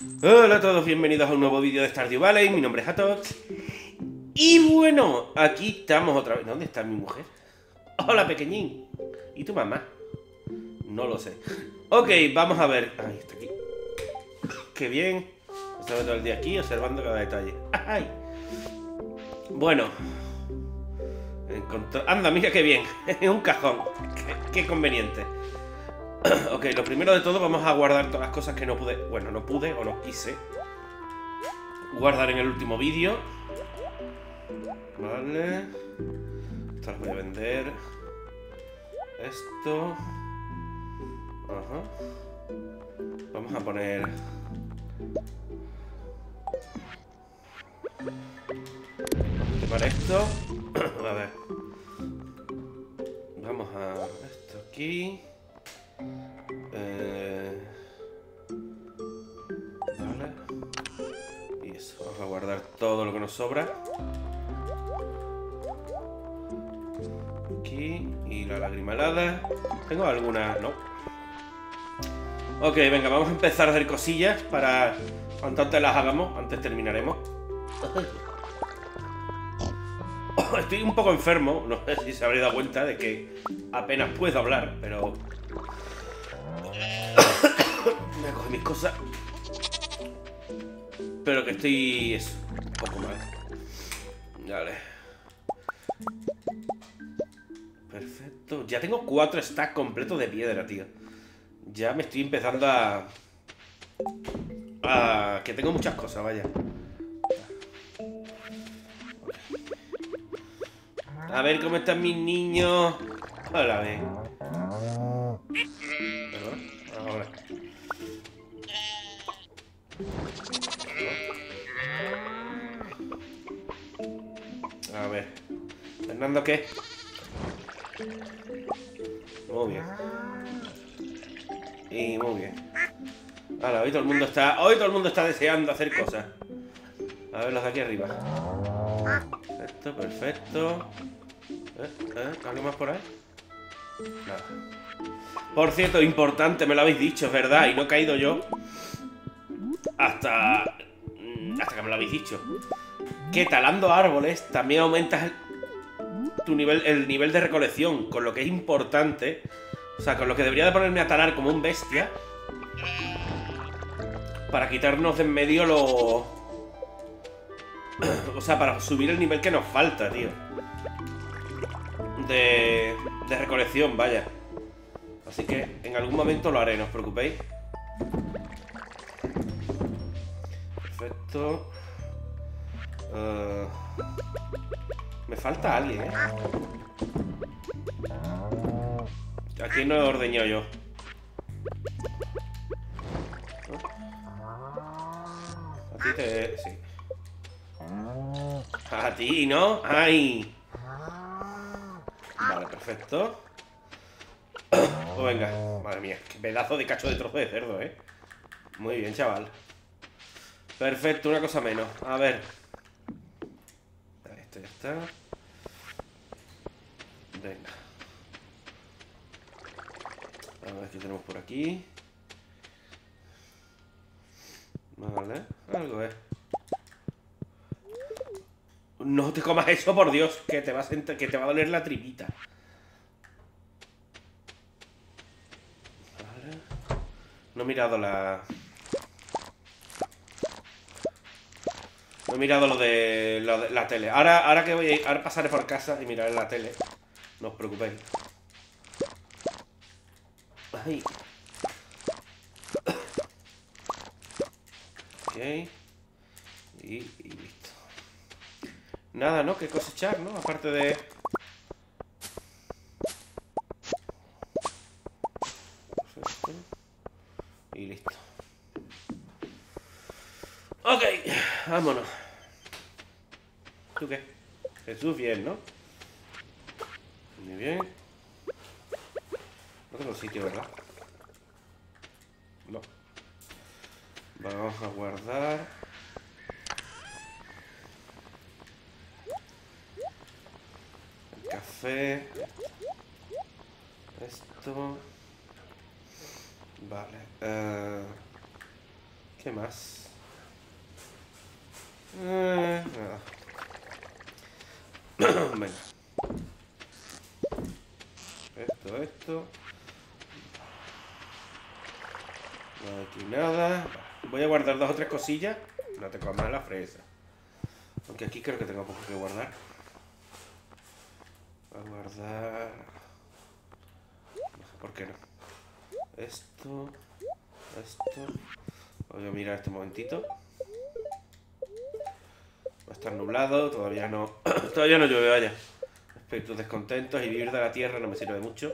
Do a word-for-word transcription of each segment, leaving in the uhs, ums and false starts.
Hola a todos, bienvenidos a un nuevo vídeo de Stardew Valley. Mi nombre es Atox. Y bueno, aquí estamos otra vez. ¿Dónde está mi mujer? Hola, pequeñín. ¿Y tu mamá? No lo sé. Ok, vamos a ver. Ahí está aquí. Qué bien. Estaba todo el día aquí observando cada detalle. Ay. Bueno. Encontró... Anda, mira qué bien. Un cajón. Qué, qué conveniente. Ok, lo primero de todo vamos a guardar todas las cosas que no pude... Bueno, no pude o no quise guardar en el último vídeo. Vale. Esto las voy a vender. Esto. Ajá. Vamos a poner... Vamos a quemar esto. A ver. Vamos a... Esto aquí. Eh... Vale. Y eso. Vamos a guardar todo lo que nos sobra. Aquí. Y la lágrima helada. ¿Tengo alguna? No. Ok, venga, vamos a empezar a hacer cosillas para... Cuanto antes las hagamos, antes terminaremos. Estoy un poco enfermo. No sé si se habréis dado cuenta de que apenas puedo hablar, pero... Me a coger mis cosas. Pero que estoy... Eso, un poco mal. Vale. Perfecto. Ya tengo cuatro stacks completos de piedra, tío. Ya me estoy empezando a... a... Que tengo muchas cosas, vaya. A ver cómo están mis niños. Hola, ve. Perdón. Ahora. A ver. ¿Fernando qué? Muy bien. Y muy bien. Ahora, hoy todo el mundo está. Hoy todo el mundo está deseando hacer cosas. A ver los de aquí arriba. Perfecto, perfecto. ¿Eh? ¿Eh? ¿Algo más por ahí? Nada. Por cierto, importante, me lo habéis dicho, es verdad, y no he caído yo hasta... hasta que me lo habéis dicho. Que talando árboles también aumentas el, tu nivel, el nivel de recolección, con lo que es importante. O sea, con lo que debería de ponerme a talar como un bestia para quitarnos de en medio lo... O sea, para subir el nivel que nos falta, tío. De, de recolección, vaya. Así que en algún momento lo haré, no os preocupéis. Perfecto. Uh, me falta alguien, ¿eh? Aquí no he ordeñado yo. A ti te... sí. A ti, ¿no? ¡Ay! Vale, perfecto. Pues venga. Madre mía, qué pedazo de cacho de trozo de cerdo, ¿eh? Muy bien, chaval. Perfecto, una cosa menos. A ver. Esto ya está. Venga. A ver qué tenemos por aquí. Vale, algo es. No te comas eso, por Dios, que te, vas a que te va a doler la tripita. Vale. No he mirado la... No he mirado lo de, lo de la tele. Ahora, ahora que voy a ir, ahora pasaré por casa y miraré la tele. No os preocupéis. Ay. Ok. Y, y listo. Nada, ¿no? Que cosechar, ¿no? Aparte de... Perfecto. Y listo. Ok, vámonos. ¿Tú qué? Jesús, bien, ¿no? Muy bien. No tengo sitio, ¿verdad? No. Vamos a guardar. El café. Esto. Vale. Uh... ¿Qué más? Eh, nada. Venga. Esto, esto. No, aquí nada. Voy a guardar dos o tres cosillas. No te comas la fresa. Aunque aquí creo que tengo poco que guardar. Voy a guardar... No sé por qué no. Esto... Esto... Voy a mirar este momentito. Va a estar nublado. Todavía no... Todavía no llueve, vaya. Espíritus descontentos y vivir de la tierra no me sirve de mucho.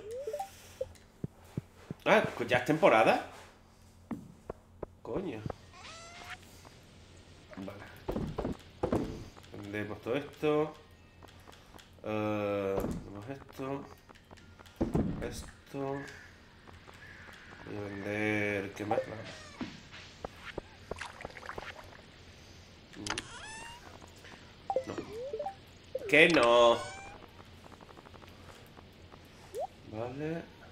Ah, pues ya es temporada. Coño. Vale. Vendemos todo esto. Uh, vendemos esto. Esto. Voy a vender... ¿Qué más? No. ¿Qué no? Vale.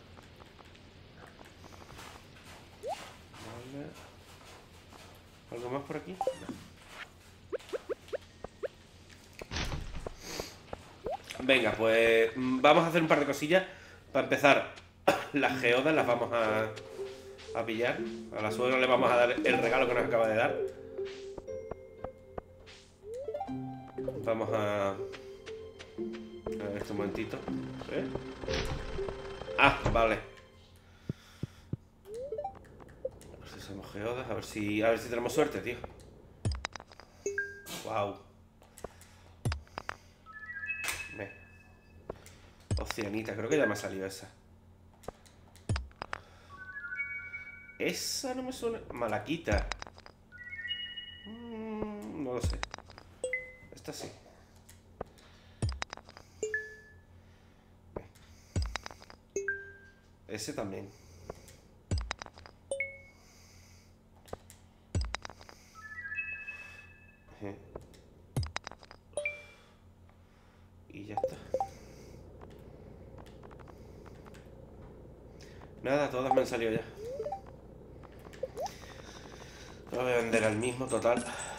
Vale. ¿Algo más por aquí? No. Venga, pues vamos a hacer un par de cosillas. Para empezar, las geodas las vamos a, a pillar. A la suegra le vamos a dar el regalo que nos acaba de dar. Vamos a... A ver, este momentito. ¿Eh? Ah, vale. A ver si somos geodas, a ver si, a ver si tenemos suerte, tío. Wow. Ve. Oceanita, creo que ya me ha salido esa. Esa no me suena... Malaquita. Mm, no lo sé. Esta sí. Ese también. Y ya está. Nada, todas me han salido ya. Lo voy a vender al mismo, total.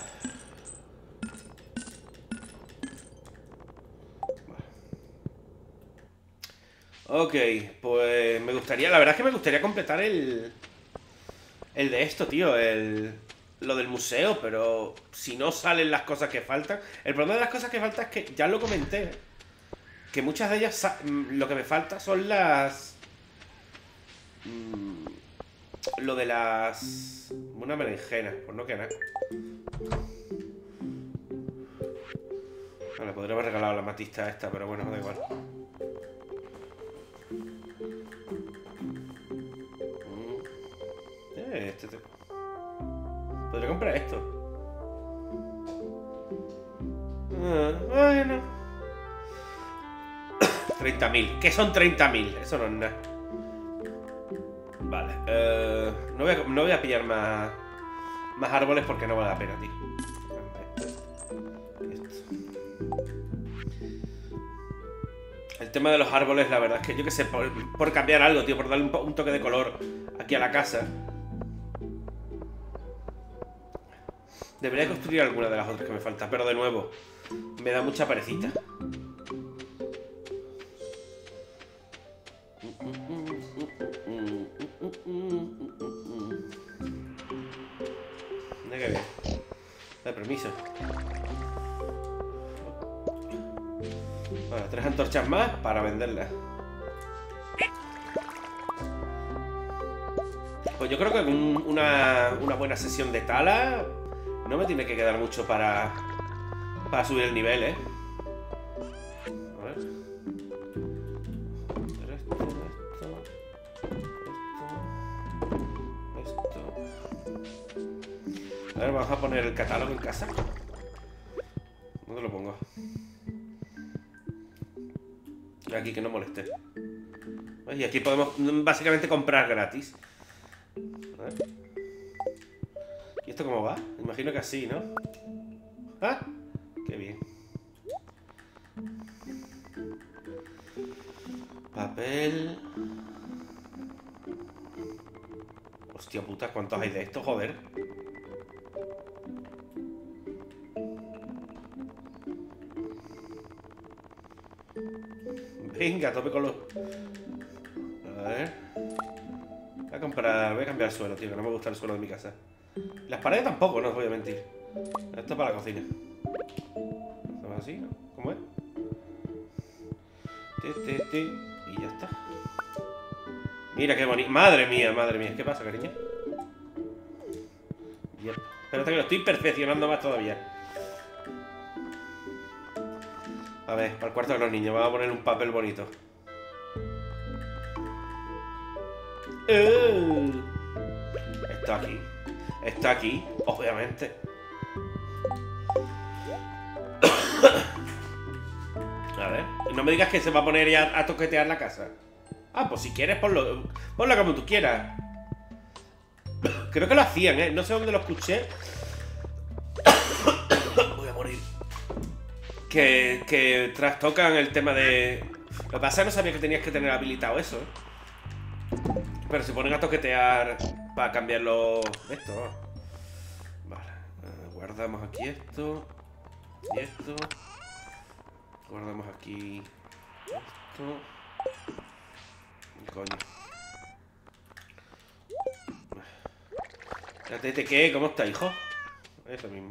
Ok, pues me gustaría, la verdad es que me gustaría completar el... El de esto, tío, el... Lo del museo, pero si no salen las cosas que faltan... El problema de las cosas que faltan es que, ya lo comenté, que muchas de ellas, lo que me falta son las... Mmm, lo de las... Una berenjena, pues no queda nada. Vale, podría haber regalado la matista esta, pero bueno, da igual. Eh, este te... Podría comprar esto. Ah, bueno. treinta mil. ¿Qué son treinta mil? Eso no es nada. Vale. Eh, no, voy a, no voy a pillar más, más árboles porque no vale la pena, tío. El tema de los árboles, la verdad es que yo que sé, por, por cambiar algo, tío, por darle un, un toque de color aquí a la casa. Debería construir alguna de las otras que me faltan, pero de nuevo, me da mucha perecita. Mira que bien. Da permiso. Vale, tres antorchas más para venderlas. Pues yo creo que con una, una buena sesión de tala no me tiene que quedar mucho para, para subir el nivel, ¿eh? A ver. Esto, esto, esto. A ver, vamos a poner el catálogo en casa. ¿Dónde lo pongo? Aquí, que no moleste. Y aquí podemos básicamente comprar gratis. A ver. ¿Y esto cómo va? Imagino que así, ¿no? ¡Ah! ¡Qué bien! Papel... Hostia puta, ¿cuántos hay de esto? Joder. Venga, a tope con los... A ver... Voy a comprar... Voy a cambiar el suelo, tío, que no me gusta el suelo de mi casa. Las paredes tampoco, no os voy a mentir. Esto es para la cocina. Esto va así, ¿no? ¿Cómo es? Te, te, te. Y ya está. Mira qué bonito. Madre mía, madre mía. ¿Qué pasa, cariño? Yep. Espérate que lo estoy perfeccionando más todavía. A ver, para el cuarto de los niños. Vamos a poner un papel bonito. Uh, está aquí. Está aquí, obviamente. A ver. No me digas que se va a poner ya a toquetear la casa. Ah, pues si quieres, ponlo, ponlo como tú quieras. Creo que lo hacían, ¿eh? No sé dónde lo escuché. Voy a morir. Que, que trastocan el tema de... Lo que pasa es que no sabía que tenías que tener habilitado eso, ¿eh? Pero se ponen a toquetear para cambiarlo... Esto. Vale. Uh, guardamos aquí esto. Y esto. Guardamos aquí... Esto. Coño. Fíjate, ¿qué? ¿Cómo está, hijo? Eso mismo.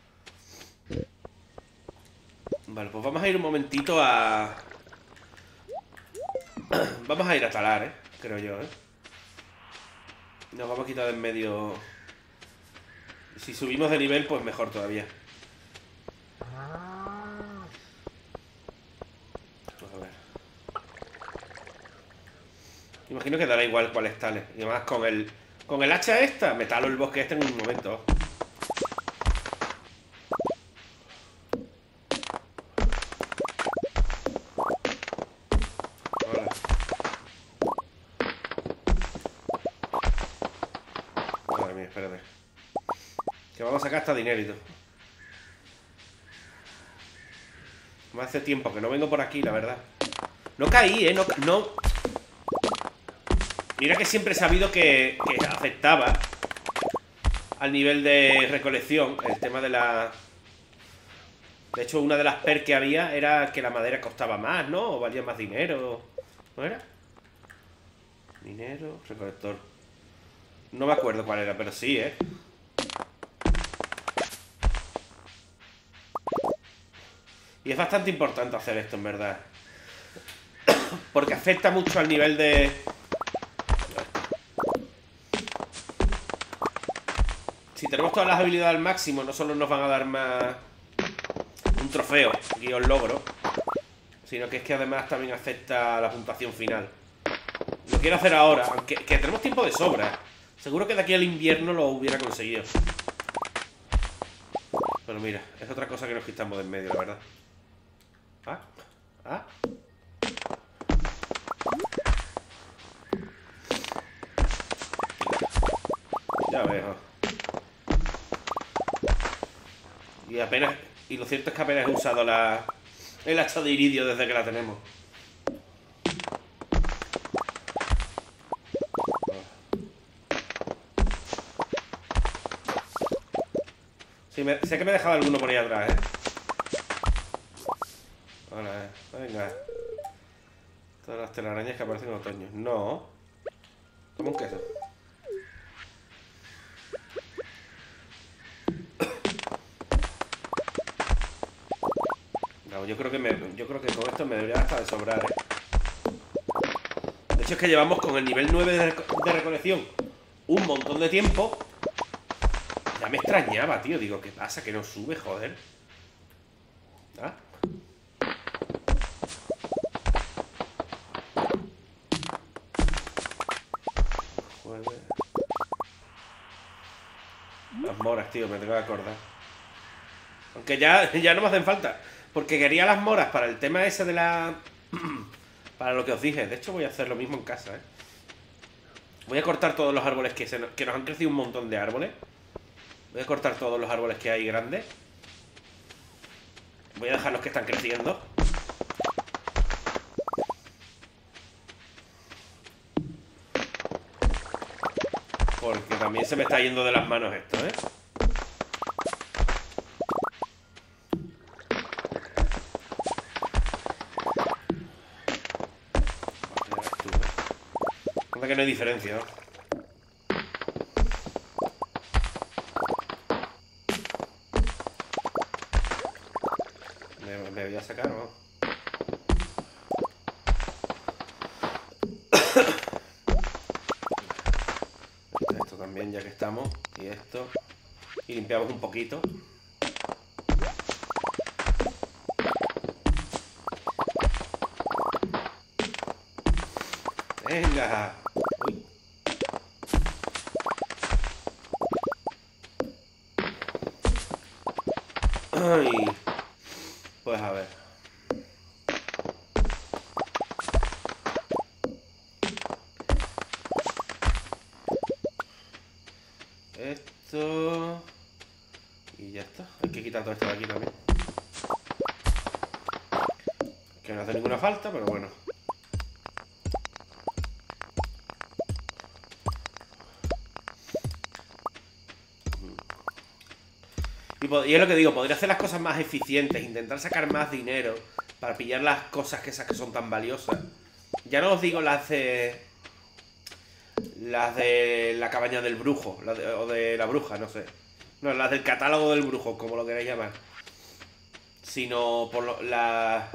Vale, pues vamos a ir un momentito a... Vamos a ir a talar, ¿eh? Creo yo, ¿eh? Nos vamos a quitar de en medio... Si subimos de nivel, pues mejor todavía. Pues a ver. Imagino que dará igual cuáles tales. Y además con el... Con el hacha esta, me talo el bosque este en un momento. Hola. Madre mía, espérate. Que vamos a sacar hasta dinerito. Me hace tiempo que no vengo por aquí, la verdad. No caí, eh, no... no... Mira que siempre he sabido que, que afectaba al nivel de recolección el tema de la... De hecho, una de las perks que había era que la madera costaba más, ¿no? O valía más dinero. ¿No era? Minero, recolector. No me acuerdo cuál era, pero sí, ¿eh? Y es bastante importante hacer esto, en verdad. Porque afecta mucho al nivel de... Si tenemos todas las habilidades al máximo, no solo nos van a dar más un trofeo, guión logro, sino que es que además también afecta a la puntuación final. Lo quiero hacer ahora, aunque que tenemos tiempo de sobra. Seguro que de aquí al invierno lo hubiera conseguido. Pero mira, es otra cosa que nos quitamos de en medio, la verdad. Ah, ah. Ya veo. Y apenas... Y lo cierto es que apenas he usado la... El hacha de iridio desde que la tenemos. Sí, me, sé que me he dejado alguno por ahí atrás, ¿eh? Hola, venga. Todas las telarañas que aparecen en otoño. No. Toma un queso. No, yo creo que me, yo creo que con esto me debería hasta de sobrar, ¿eh? De hecho es que llevamos con el nivel nueve de, de recolección un montón de tiempo. Ya me extrañaba, tío. Digo, ¿qué pasa? Que no sube, joder. ¿Ah? Joder. Las moras, tío, me tengo que acordar. Aunque ya, ya no me hacen falta. Porque quería las moras para el tema ese de la... Para lo que os dije. De hecho voy a hacer lo mismo en casa, ¿eh? Voy a cortar todos los árboles que, se nos, que nos han crecido un montón de árboles. Voy a cortar todos los árboles que hay grandes. Voy a dejar los que están creciendo. Porque también se me está yendo de las manos esto, ¿eh? nota que no hay diferencia, ¿no? Me, me voy a sacar, ¿no? Esto también, ya que estamos. Y esto. Y limpiamos un poquito. Venga. Uy. Ay. Pues a ver. Esto. Y ya está. Hay que quitar todo esto de aquí también. Que no hace ninguna falta, pero bueno. Y es lo que digo, podría hacer las cosas más eficientes, intentar sacar más dinero para pillar las cosas que esas que son tan valiosas. Ya no os digo las de... Las de la cabaña del brujo, la de, o de la bruja, no sé. No, las del catálogo del brujo, como lo queráis llamar. Sino por lo, las...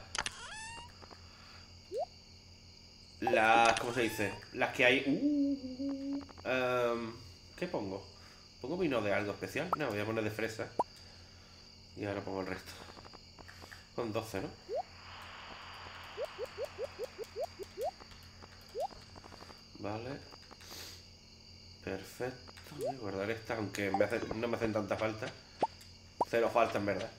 Las... ¿Cómo se dice? Las que hay... Uh, um, ¿Qué pongo? ¿Pongo vino de algo especial? No, voy a poner de fresa. Y ahora pongo el resto. Con doce, ¿no? Vale. Perfecto. Voy a guardar esta, aunque me hace, no me hacen tanta falta. Cero falta, en verdad.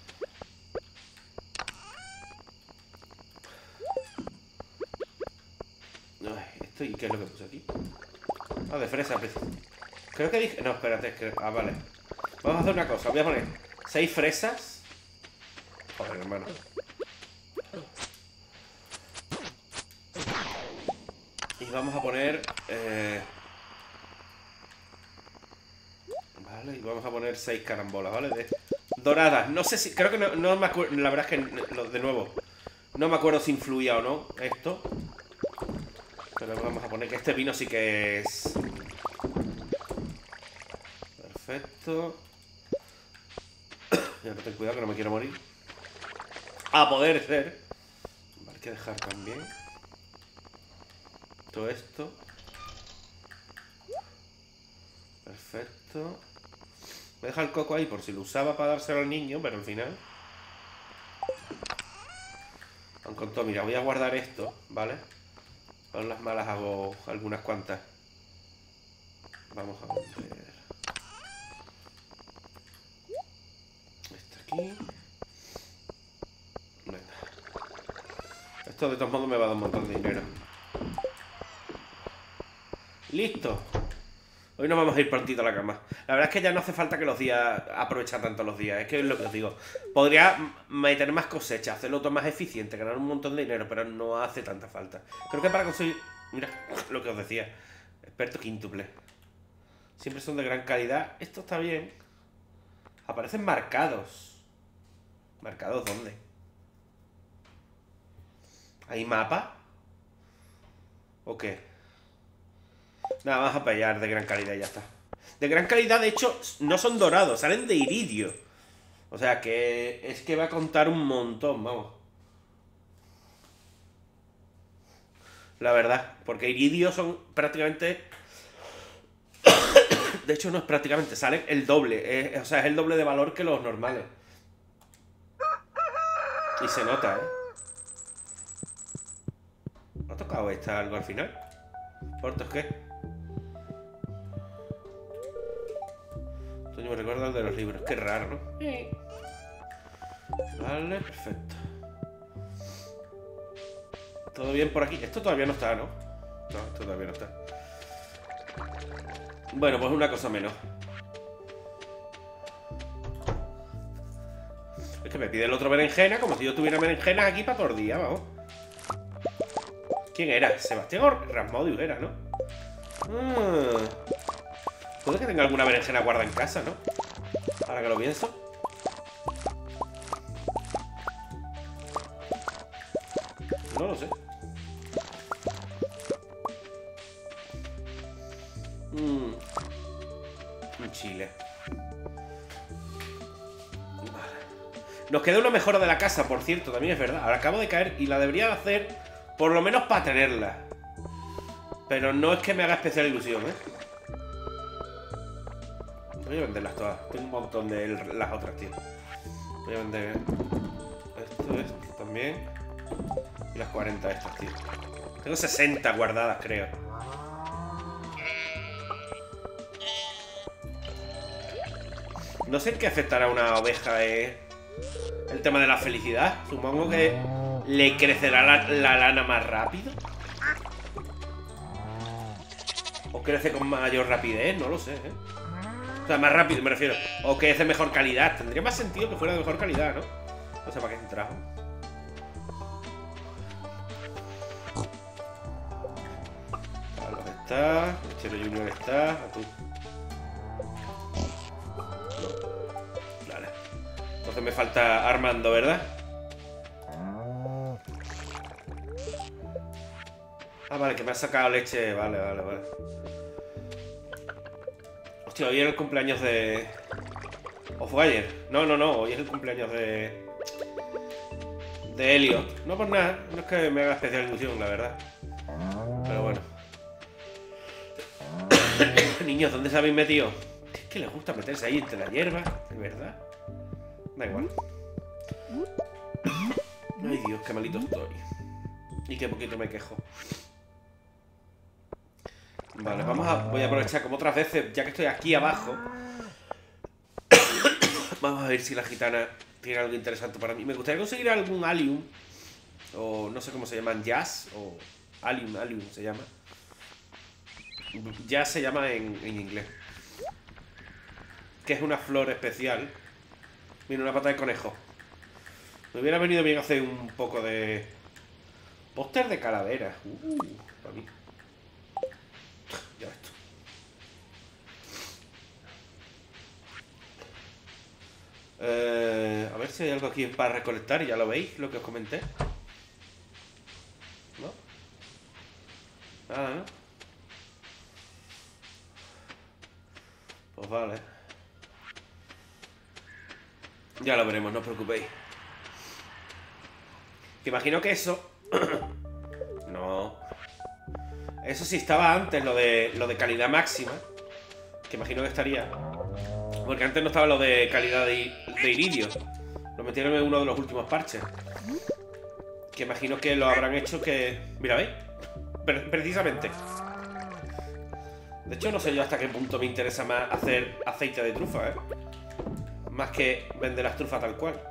Ay, ¿esto y qué es lo que puse aquí? Ah, de fresa. Creo que dije... No, espérate. Que... Ah, vale. Vamos a hacer una cosa. Voy a poner seis fresas. Joder, hermano. Y vamos a poner... Eh... Vale, y vamos a poner seis carambolas, ¿vale? De... Doradas. No sé si... Creo que no, no me acuerdo... La verdad es que, de nuevo, no me acuerdo si influía o no esto. Pero vamos a poner que este vino sí que es... Perfecto. Ya no ten cuidado que no me quiero morir. A poder ser. Vale, hay que dejar también todo esto. Perfecto. Voy a dejar el coco ahí por si lo usaba para dárselo al niño, pero al final... Aunque con todo, mira, voy a guardar esto, ¿vale? Con las malas hago algunas cuantas. Vamos a ver. Esto aquí. Venga. Esto de todos modos me va a dar un montón de dinero. ¡Listo! Hoy nos vamos a ir prontito a la cama. La verdad es que ya no hace falta que los días... Aprovechar tanto los días. Es que es lo que os digo. Podría meter más cosechas, hacerlo todo más eficiente, ganar un montón de dinero, pero no hace tanta falta. Creo que para conseguir... Mira, lo que os decía. Experto quíntuple. Siempre son de gran calidad. Esto está bien. Aparecen marcados. ¿Marcados dónde? ¿Hay mapa? ¿O qué? Nada, vamos a pillar de gran calidad y ya está. De gran calidad, de hecho, no son dorados, salen de iridio. O sea que es que va a contar un montón, vamos. La verdad, porque iridio son prácticamente... De hecho, no es prácticamente, salen el doble. Es, o sea, es el doble de valor que los normales. Y se nota, ¿eh? ¿Ha tocado esta algo al final? ¿Portos qué? Esto me recuerda al de los libros. Qué raro, ¿no? Vale, perfecto. ¿Todo bien por aquí? Esto todavía no está, ¿no? No, esto todavía no está. Bueno, pues una cosa menos. Es que me pide el otro berenjena como si yo tuviera berenjenas aquí para por día, vamos. ¿Quién era? Sebastián Rasmodius era, ¿no? Ah. Puede que tenga alguna berenjena guardada en casa, ¿no? Ahora que lo pienso. No lo sé. fusiles. Vale. Nos queda una mejora de la casa, por cierto, también es verdad. Ahora acabo de caer y la debería hacer por lo menos para tenerla. Pero no es que me haga especial ilusión, ¿eh? Voy a venderlas todas. Tengo un montón de las otras, tío. Voy a vender esto, esto también. Y las cuarenta estas, tío. Tengo sesenta guardadas, creo. No sé en qué afectará a una oveja, eh, el tema de la felicidad. Supongo que le crecerá la, la lana más rápido. O crece con mayor rapidez, no lo sé, ¿eh? O sea, más rápido me refiero. O que es de mejor calidad. Tendría más sentido que fuera de mejor calidad, ¿no? No sé para qué trajo. Carlos está. Lechero Junior está. A tú. No. Vale. Entonces me falta Armando, ¿verdad? Ah, vale, que me ha sacado leche. Vale, vale, vale. Hostia, hoy era el cumpleaños de... ¿O fue ayer? No, no, no, hoy es el cumpleaños de... De Elliot. No por nada, no es que me haga especial ilusión, la verdad. Pero bueno. Niños, ¿dónde se habéis metido? Es que les gusta meterse ahí entre la hierba, de verdad. Da igual. Ay, Dios, qué malito estoy. Y qué poquito me quejo. Vale, vamos a... Voy a aprovechar como otras veces, ya que estoy aquí abajo. Vamos a ver si la gitana tiene algo interesante para mí. Me gustaría conseguir algún Allium. O no sé cómo se llaman, Jazz. O Allium, Allium se llama. Jazz se llama en, en inglés. Que es una flor especial. Mira, una pata de conejo. Me hubiera venido bien hacer un poco de... Póster de calavera. Uh, para mí. Ya esto. Eh, a ver si hay algo aquí para recolectar. Ya lo veis, lo que os comenté. ¿No? Nada, ¿no? Pues vale. Ya lo veremos, no os preocupéis. Que imagino que eso... No. Eso sí estaba antes, lo de, lo de calidad máxima. Que imagino que estaría. Porque antes no estaba lo de calidad de, de iridio. Lo metieron en uno de los últimos parches. Que imagino que lo habrán hecho que... Mira, ¿veis? Pre- precisamente. De hecho, no sé yo hasta qué punto me interesa más hacer aceite de trufa, ¿eh? Más que vender las trufas tal cual.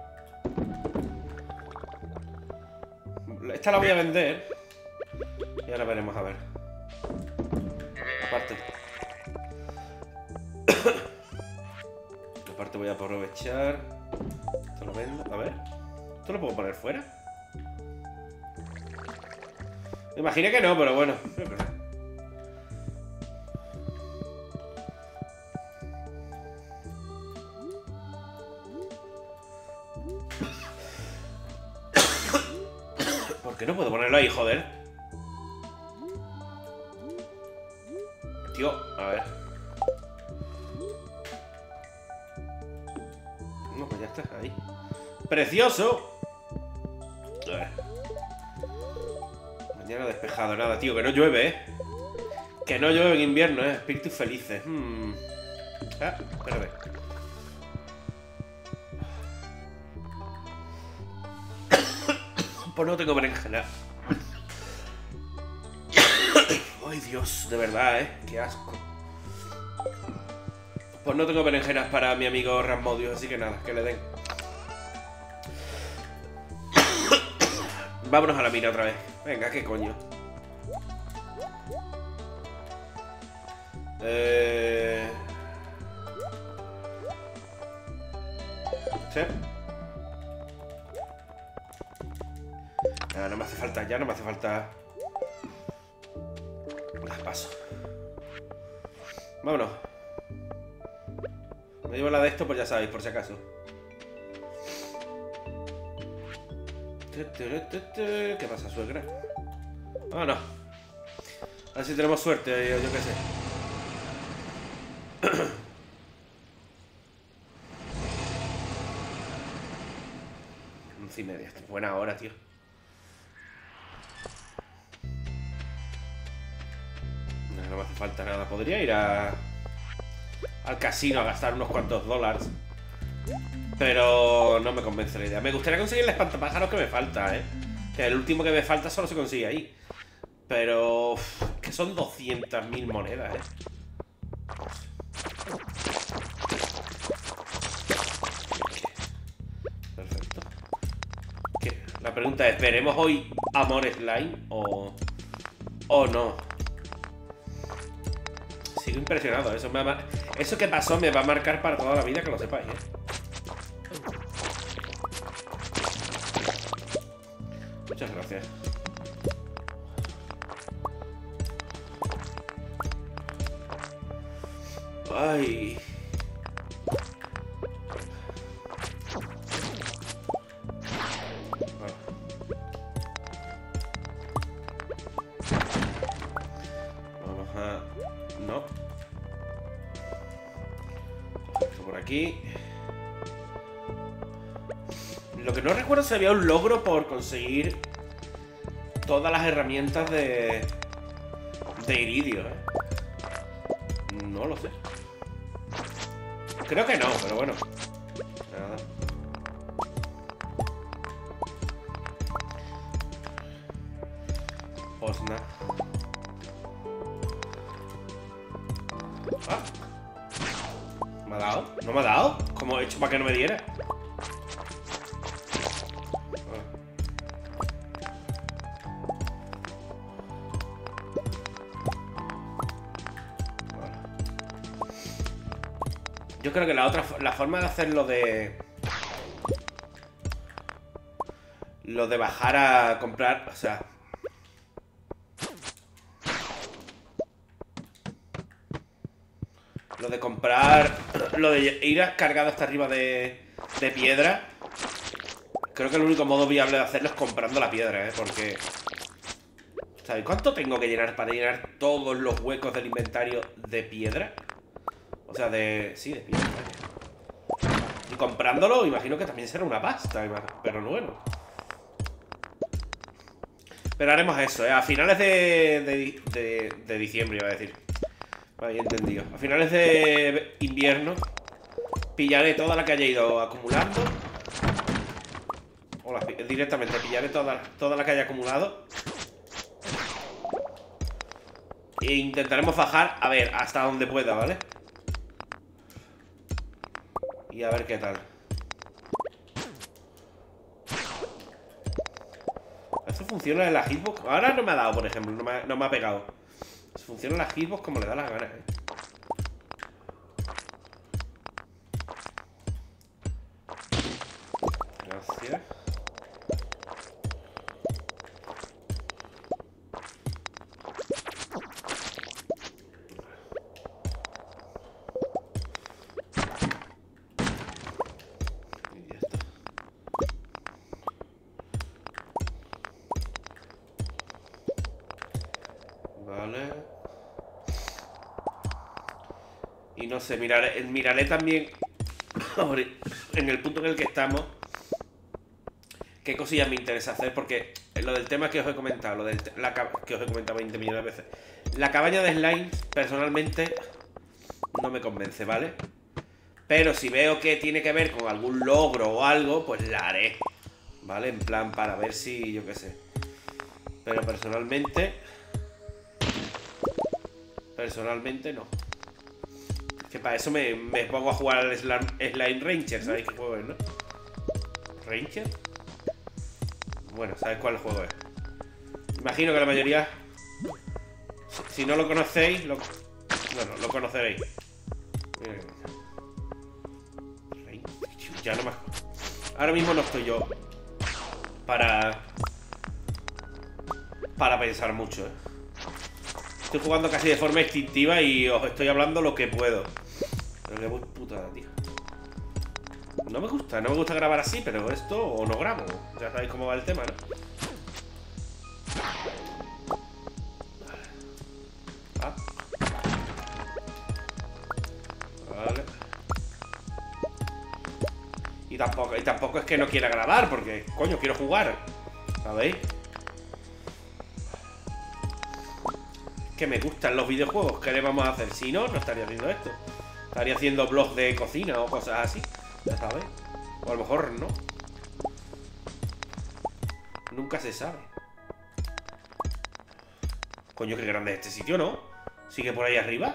Esta la voy a vender. Y ahora veremos, a ver. Aparte. Aparte voy a aprovechar. Esto lo vendo. A ver. ¿Esto lo puedo poner fuera? Me imaginé que no, pero bueno. ¿Por qué no puedo ponerlo ahí, joder? Tío, a ver. No, pues ya está, ahí. ¡Precioso! A ver. Mañana despejado, nada, tío, que no llueve, ¿eh? Que no llueve en invierno, ¿eh? Espíritus felices. Hmm. Ah, espérate. Pues no tengo berenjena. Ay, Dios, de verdad, ¿eh? Qué asco. Pues no tengo berenjenas para mi amigo Rasmodius, así que nada, que le den. Vámonos a la mina otra vez. Venga, qué coño. Eh... ¿Sí? Ah, no me hace falta, ya no me hace falta. Las paso. Vámonos. Me llevo la de esto, pues ya sabéis, por si acaso. ¿Qué pasa, suegra? Vámonos. A ver si tenemos suerte, yo, yo qué sé. Once y media. Buena hora, tío. No, no me hace falta nada. Podría ir a... al casino a gastar unos cuantos dólares. Pero no me convence la idea. Me gustaría conseguir el espantapájaros que me falta, ¿eh? Que el último que me falta solo se consigue ahí. Pero... uf, que son doscientas mil monedas, ¿eh? Perfecto. ¿Qué? La pregunta es, ¿veremos hoy Amor Slime o... o no? Sigo impresionado. Eso, me va... Eso que pasó me va a marcar para toda la vida, que lo sepáis, ¿eh? Muchas gracias. Ay. Vamos a... no. Esto por aquí. Lo que no recuerdo si había un logro por conseguir todas las herramientas de... de iridio, ¿eh? No lo sé. Creo que no, pero bueno. Nada. Osna. Ah. ¿Me ha dado? ¿No me ha dado? ¿Cómo he hecho para que no me diera? Yo creo que la otra, la forma de hacerlo de... lo de bajar a comprar, o sea... lo de comprar... lo de ir cargado hasta arriba de, de piedra... creo que el único modo viable de hacerlo es comprando la piedra, ¿eh? Porque... ¿sabes cuánto tengo que llenar para llenar todos los huecos del inventario de piedra? O sea, de... sí, de piedra, vaya. Y comprándolo, imagino que también será una pasta, pero bueno. Pero haremos eso, ¿eh? A finales de... de, de, de diciembre, iba a decir. Vale, entendido. A finales de invierno pillaré toda la que haya ido acumulando. O la, directamente pillaré toda, toda la que haya acumulado. E intentaremos bajar, a ver, hasta donde pueda, ¿vale? Y a ver qué tal. ¿Esto funciona en la hitbox? Ahora no me ha dado, por ejemplo. No me ha, no me ha pegado. Funciona en la hitbox como le da la gana, ¿eh? Gracias. Y no sé, miraré, miraré también en el punto en el que estamos qué cosillas me interesa hacer, porque lo del tema que os he comentado, lo del la, que os he comentado veinte millones de veces, la cabaña de slimes personalmente no me convence, ¿vale? Pero si veo que tiene que ver con algún logro o algo, pues la haré, ¿vale? En plan, para ver si, yo qué sé. Pero personalmente Personalmente no. Que para eso me, me pongo a jugar al Slime, Slime Rancher. ¿Sabéis qué juego es, no? ¿Ranger? Bueno, ¿sabéis cuál juego es? Imagino que la mayoría, si, si no lo conocéis, lo, bueno, lo conoceréis. Ya no más. Ahora mismo no estoy yo para Para pensar mucho, ¿eh? Estoy jugando casi de forma instintiva y os estoy hablando lo que puedo. Pero qué muy putada, tío. No me gusta, no me gusta grabar así, pero esto o no grabo. Ya sabéis cómo va el tema, ¿no? Ah. Vale. Y tampoco, y tampoco es que no quiera grabar, porque, coño, quiero jugar. ¿Sabéis? Que me gustan los videojuegos. ¿Qué le vamos a hacer? Si no, no estaría haciendo esto. Estaría haciendo blogs de cocina o cosas así. Ya sabéis. O a lo mejor no. Nunca se sabe. Coño, qué grande es este sitio, ¿no? ¿Sigue por ahí arriba?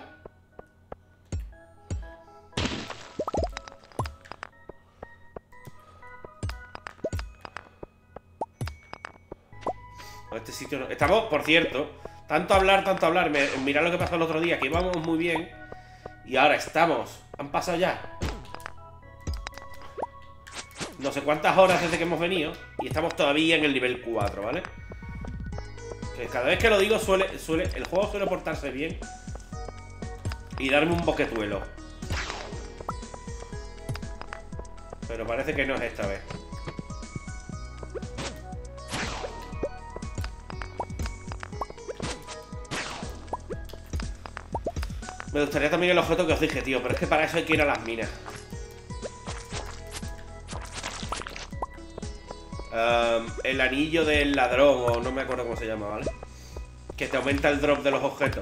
Este sitio no. Estamos, por cierto, tanto hablar, tanto hablar. Mirad lo que pasó el otro día, que íbamos muy bien. Y ahora estamos. Han pasado ya no sé cuántas horas desde que hemos venido. Y estamos todavía en el nivel cuatro, ¿vale? Que cada vez que lo digo suele, suele, el juego suele portarse bien y darme un boquetuelo. Pero parece que no es esta vez. Me gustaría también el objeto que os dije, tío. Pero es que para eso hay que ir a las minas. Um, el anillo del ladrón, o no me acuerdo cómo se llama, ¿vale? Que te aumenta el drop de los objetos.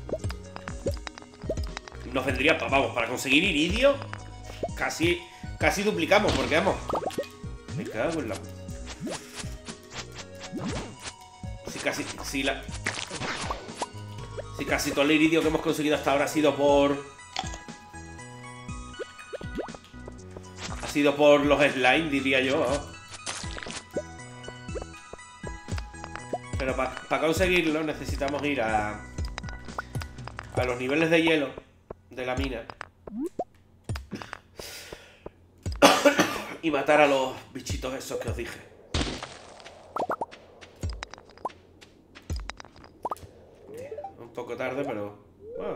Nos vendría, vamos, para conseguir iridio Casi, casi duplicamos, porque vamos. Me cago en la... Si casi, si la... Si casi todo el iridio que hemos conseguido hasta ahora ha sido por... Ha sido por los slime, diría yo, ¿no? Pero para pa conseguirlo necesitamos ir a... A los niveles de hielo de la mina. Y matar a los bichitos esos que os dije. Un poco tarde, pero... Bueno,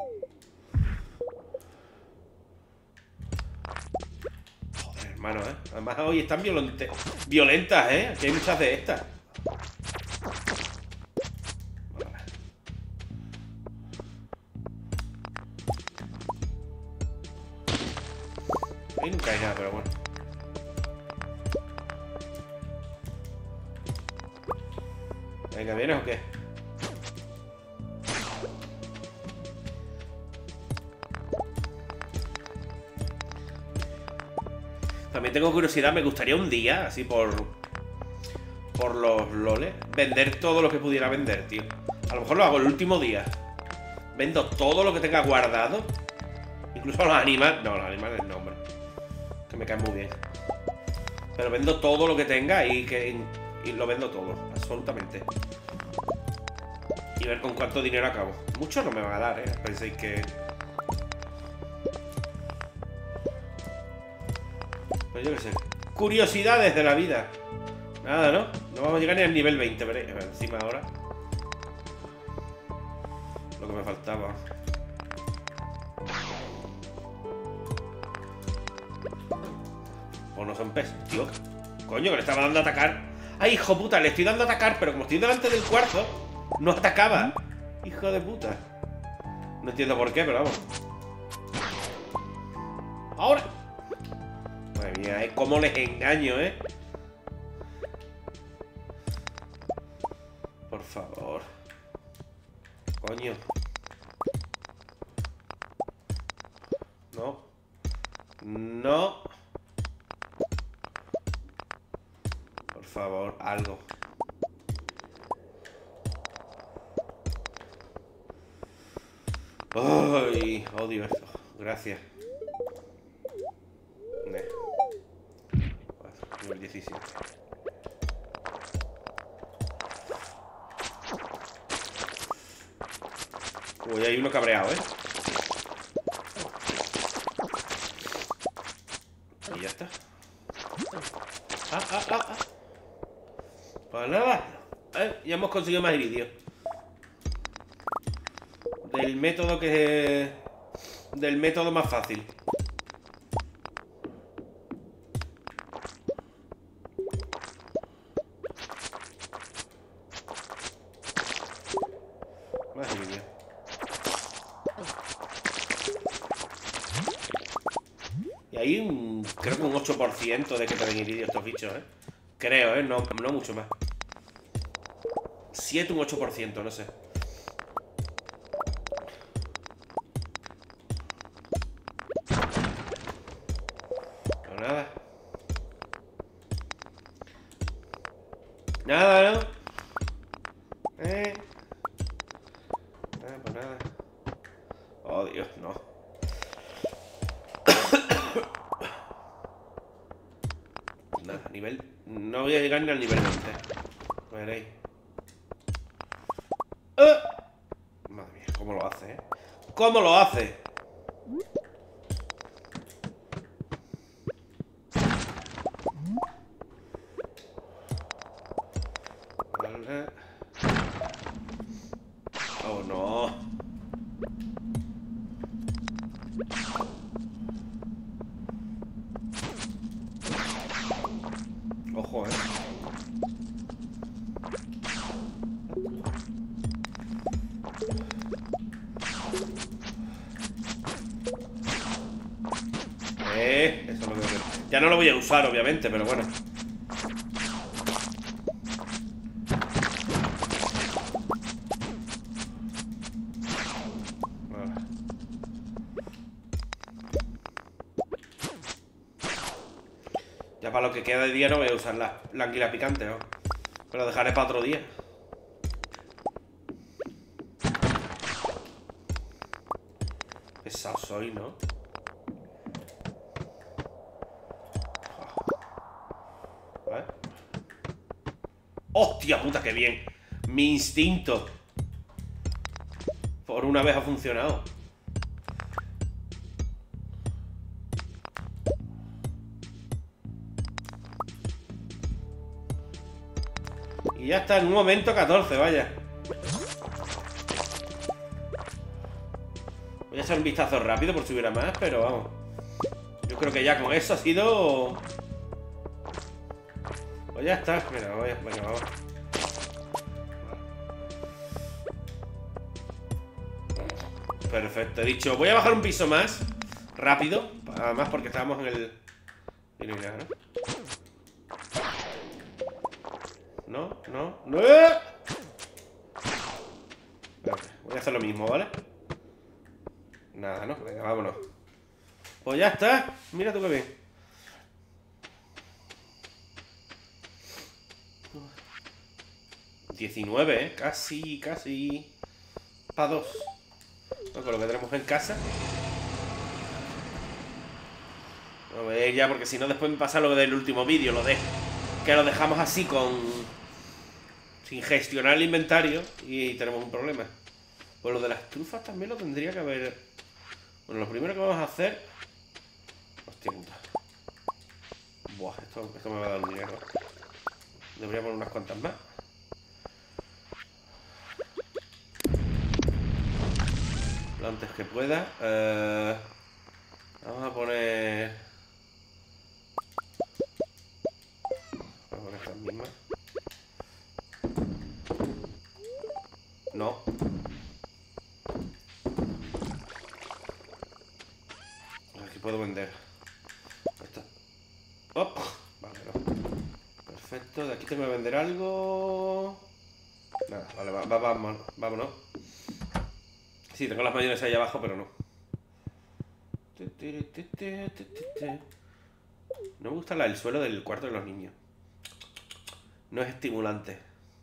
joder, hermano, ¿eh? Además hoy están violente... violentas, ¿eh? Aquí hay muchas de estas. Vale. Ahí nunca hay nada, pero bueno. Venga, ¿vienes o qué? También tengo curiosidad, me gustaría un día, así por... Por los loles, vender todo lo que pudiera vender, tío. A lo mejor lo hago el último día. Vendo todo lo que tenga guardado. Incluso los animales... No, los animales no, hombre. Que me caen muy bien. Pero vendo todo lo que tenga y que... Y lo vendo todo, absolutamente. Y ver con cuánto dinero acabo. Mucho no me va a dar, ¿eh? Penséis que... Pues yo qué sé. Curiosidades de la vida. Nada, ¿no? No vamos a llegar ni al nivel veinte, veréis. Encima ahora. Lo que me faltaba. O no son peces, tío. Coño, que le estaba dando a atacar. ¡Ay, hijo puta! Le estoy dando a atacar, pero como estoy delante del cuarzo, no atacaba. Hijo de puta. No entiendo por qué, pero vamos. ¡Ahora! Madre mía, ¿eh? Cómo les engaño, ¿eh? Por favor. Coño. No. No. Por favor, algo. Ay, odio esto. Gracias. Nivel diecisiete. Uy, hay uno cabreado, ¿eh? Y ya está. Ah, ah, ah, ah. Pues nada. Eh, ya hemos conseguido más iridio. Del método que... Del método más fácil. Más iridio. Y Hay un, creo que un ocho por ciento de que te den iridio estos bichos, ¿eh? Creo, ¿eh? No, no mucho más. siete, un ocho por ciento, no sé. Pero nada. Nada, ¿no? Eh. Nada, pues nada. Oh, Dios, no. Nada, nivel... No voy a llegar ni al nivel veinte. Veréis. ¡Eh! Madre mía, ¿cómo lo hace, eh? ¿Cómo lo hace? Vale. Oh, no. Ojo, eh. Eh, eso lo veo bien. Ya no lo voy a usar, obviamente, pero bueno. Vale. Ya para lo que queda de día no voy a usar la, la anguila picante, ¿no? Pero lo dejaré para otro día. Pesado soy, ¿no? ¿Vale? ¡Hostia puta, qué bien! Mi instinto. Por una vez ha funcionado. Y ya está, en un momento catorce, vaya. Voy a echar un vistazo rápido por si hubiera más, pero vamos. Yo creo que ya con eso ha sido... Pues ya está, mira, voy a... Venga, vamos. Perfecto, he dicho, voy a bajar un piso más rápido, además porque estábamos en el... No, no, no. Vale, voy a hacer lo mismo, ¿vale? Nada, ¿no? Venga, vámonos. Pues ya está, mira tú qué bien. diecinueve, ¿eh? Casi, casi... para dos. No, con lo que tenemos en casa. No veis ya, porque si no después me pasa lo del último vídeo, lo de que lo dejamos así con... sin gestionar el inventario y tenemos un problema. Pues lo de las trufas también lo tendría que haber... Bueno, lo primero que vamos a hacer... Hostia puta. Buah, esto, esto me va a dar un dinero. Debería poner unas cuantas más. Lo antes que pueda. Uh, vamos a poner... Vamos a poner estas mismas. No. Aquí puedo vender. Esto. Oh, vale, no. Perfecto, de aquí tengo que vender algo. Nada, vale, va, va, vámonos, vámonos. Sí, tengo las mayones ahí abajo, pero no. No me gusta la del suelo del cuarto de los niños. No es estimulante.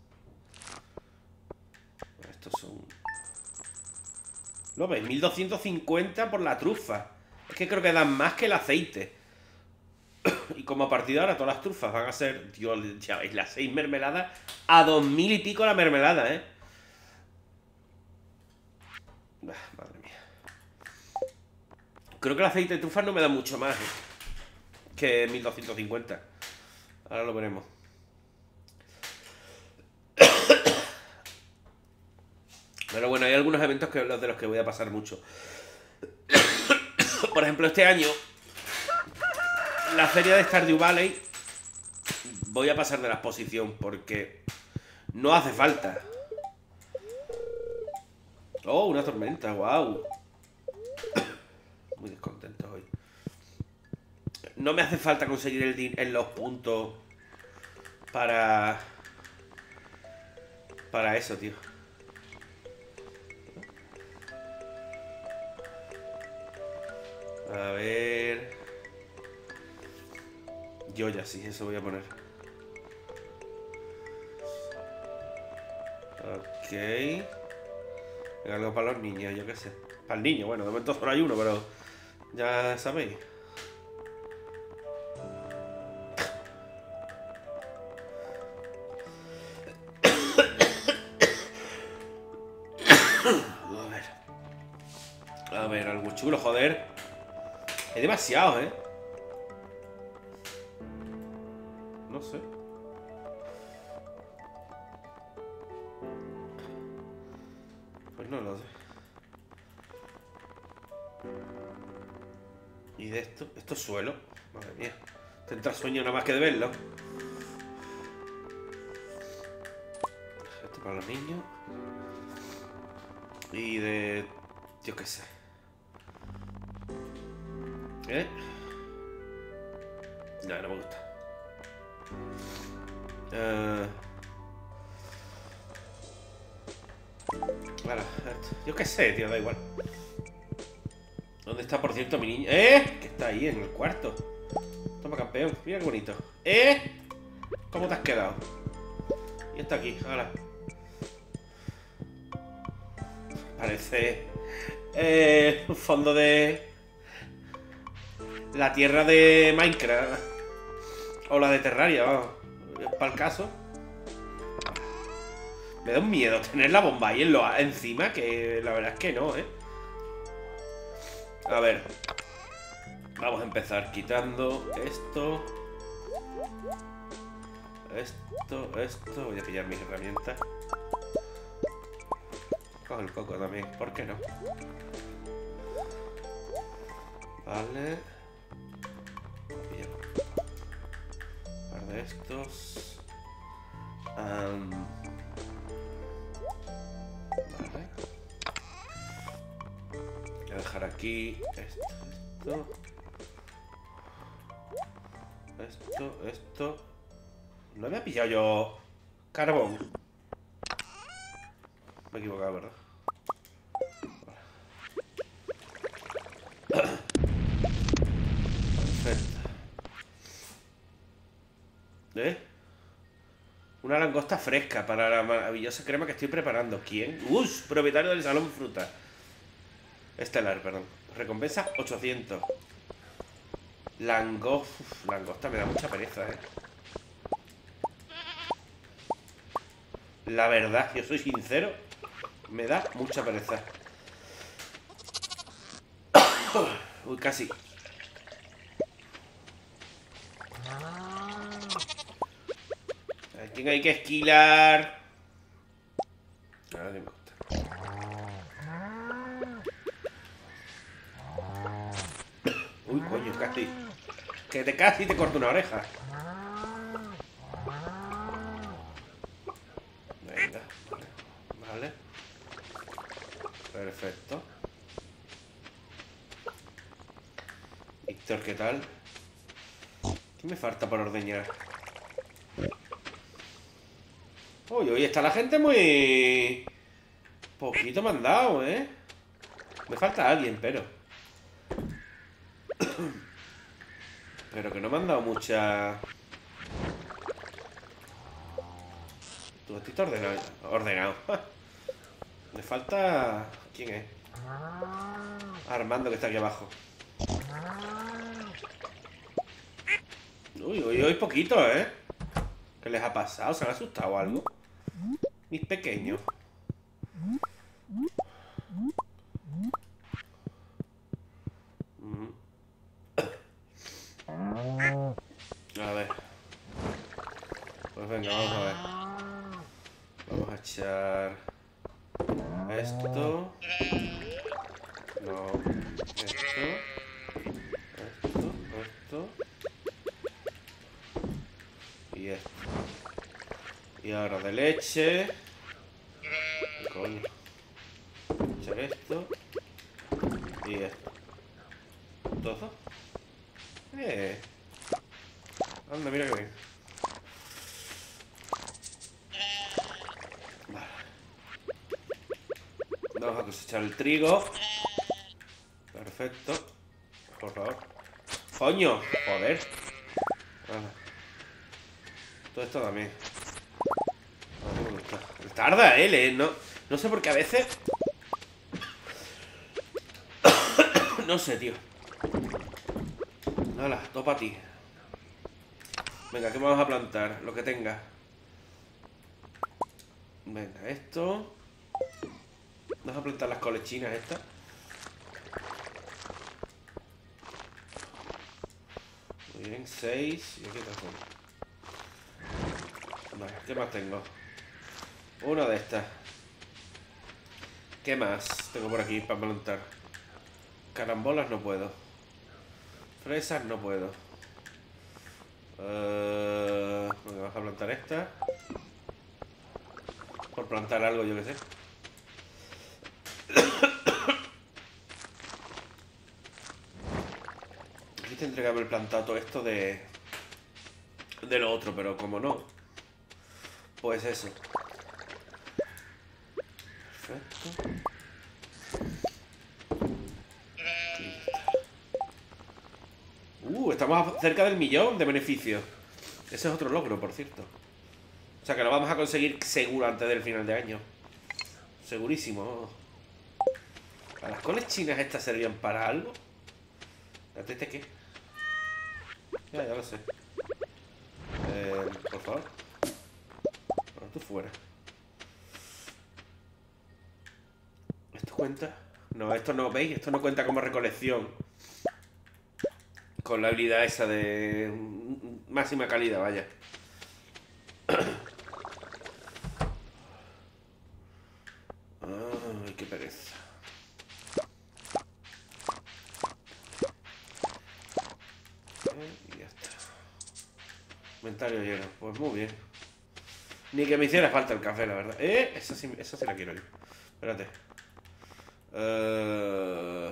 Estos son... ¿Lo veis? mil doscientos cincuenta por la trufa. Es que creo que dan más que el aceite. Y como a partir de ahora todas las trufas van a ser... Dios, ya veis, las seis mermeladas a dos mil y pico la mermelada, ¿eh? Ah, madre mía. Creo que el aceite de trufa no me da mucho más, ¿eh? Que mil doscientos cincuenta. Ahora lo veremos. Pero bueno, hay algunos eventos que, de los que voy a pasar mucho. Por ejemplo, este año, la feria de Stardew Valley, voy a pasar de la exposición porque no hace falta. Oh, una tormenta, wow. Muy descontento hoy. No me hace falta conseguir el din en los puntos para... Para eso, tío. A ver... Yo ya sí, eso voy a poner. Ok. Venga, algo para los niños, yo qué sé. Para el niño, bueno, de momento solo hay uno, pero... Ya sabéis. A ver. A ver, algo chulo, joder. Es demasiado, ¿eh? No sé. Pues no lo sé. ¿Y de esto? ¿Esto es suelo? Madre mía. Te entra sueño nada más que de verlo. Esto para los niños. Y de... Yo qué sé. ¿Eh? No, no me gusta. Uh... Bueno, yo qué sé, tío, da igual. ¿Dónde está, por cierto, mi niño? ¡Eh! Que está ahí, en el cuarto. Toma, campeón. Mira qué bonito. ¡Eh! ¿Cómo te has quedado? Y está aquí, ahora. Parece... Eh... Un fondo de... La tierra de Minecraft. O la de Terraria, vamos. Para el caso. Me da un miedo tener la bomba ahí en lo, encima, que la verdad es que no, ¿eh? A ver. Vamos a empezar quitando esto. Esto, esto. Voy a pillar mis herramientas. Coge el coco también, ¿por qué no? Vale. Bien. Un par de estos. Um, vale. Voy a dejar aquí esto, esto. Esto, esto. No había pillado yo carbón. Me he equivocado, ¿verdad? Perfecto. ¿Eh? Una langosta fresca para la maravillosa crema que estoy preparando. ¿Quién? ¡Us! Propietario del Salón Fruta. Estelar, perdón. Recompensa ochocientos. Lango... Uf, langosta me da mucha pereza, ¿eh? La verdad, yo soy sincero, me da mucha pereza. Uy, casi. ¿A quién hay que esquilar? Ahora me gusta. Uy, coño, casi. Que te casi te corto una oreja. Venga, vale. Vale. Perfecto. Víctor, ¿qué tal? ¿Qué me falta por ordeñar? Uy, hoy está la gente muy... Poquito mandado, ¿eh? Me falta alguien, pero... Pero que no me han dado mucha... Tu gatito ordenado. Ordenado. Me falta... ¿Quién es? Armando, que está aquí abajo. Uy, uy, uy, poquito, ¿eh? ¿Qué les ha pasado? ¿Se han asustado o algo? Mis pequeños. Mm. A ver. Pues venga, vamos a ver. Vamos a echar... Esto... No... Esto... Esto... Esto... Y esto. Y ahora de leche... Coño. Echar esto... Y esto. ¿Todo? Eh. Anda, mira que bien. Vale. Vamos a cosechar el trigo. Perfecto. Por favor. ¡Coño! Joder. Vale. Todo esto también. Vale, está. Tarda él, eh. No, no sé por qué a veces. No sé, tío. Hala, todo para ti. Venga, ¿qué vamos a plantar? Lo que tenga. Venga, esto. Vamos a plantar las colechinas estas. Muy bien, seis. Y aquí está. Vale, ¿qué más tengo? Una de estas. ¿Qué más tengo por aquí para plantar? Carambolas no puedo. Fresas no puedo. Uh, bueno, vamos a plantar esta. Por plantar algo, yo que sé. Aquí tendré que haber plantado todo esto de... de lo otro, pero como no, pues eso. Perfecto. Uh, estamos cerca del millón de beneficios. Ese es otro logro, por cierto. O sea que lo vamos a conseguir seguro antes del final de año. Segurísimo. ¿A las coles chinas estas servían para algo? ¿Este este qué? Ya, ya lo sé. Eh, por favor. Bueno, tú fuera. ¿Esto cuenta? No, esto no, ¿veis? Esto no cuenta como recolección. Con la habilidad esa de máxima calidad, vaya. Ay, qué pereza. Y ya está. Inventario lleno. Pues muy bien. Ni que me hiciera falta el café, la verdad. Eh, esa sí, esa sí la quiero yo. Espérate. Uh...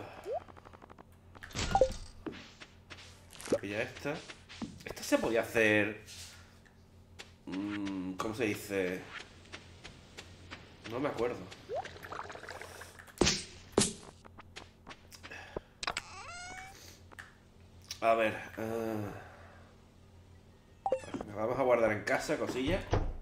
Pilla esta. Esta se podía hacer... ¿Cómo se dice? No me acuerdo. A ver. Uh... Vamos a guardar en casa cosillas.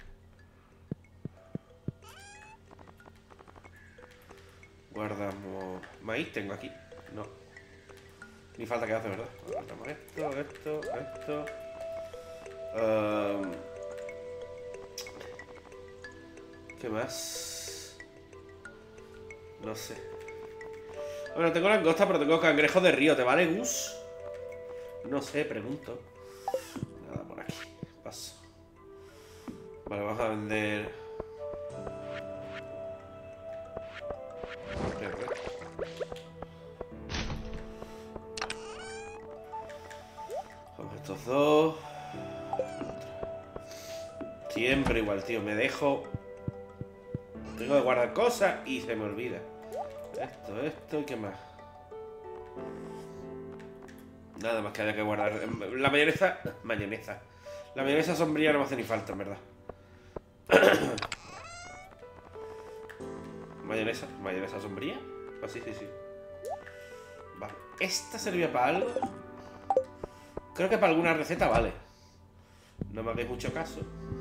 Guardamos... Maíz tengo aquí. No. Ni falta que hace, ¿verdad? Guardamos esto, esto, esto. Um... ¿Qué más? No sé. Bueno, tengo langosta, pero tengo cangrejos de río. ¿Te vale, Gus? No sé, pregunto. Nada por aquí. Paso. Vale, vamos a vender... Vamos estos dos. Siempre igual, tío. Me dejo... Tengo que guardar cosas y se me olvida. Esto, esto y qué más. Nada más que haya que guardar. La mayonesa... Mayonesa. La mayonesa sombría no me hace ni falta, en verdad. Mayonesa. ¿Mayonesa sombría? Ah, sí, sí, sí. Vale. ¿Esta servía para algo? Creo que para alguna receta vale. No me hagáis mucho caso.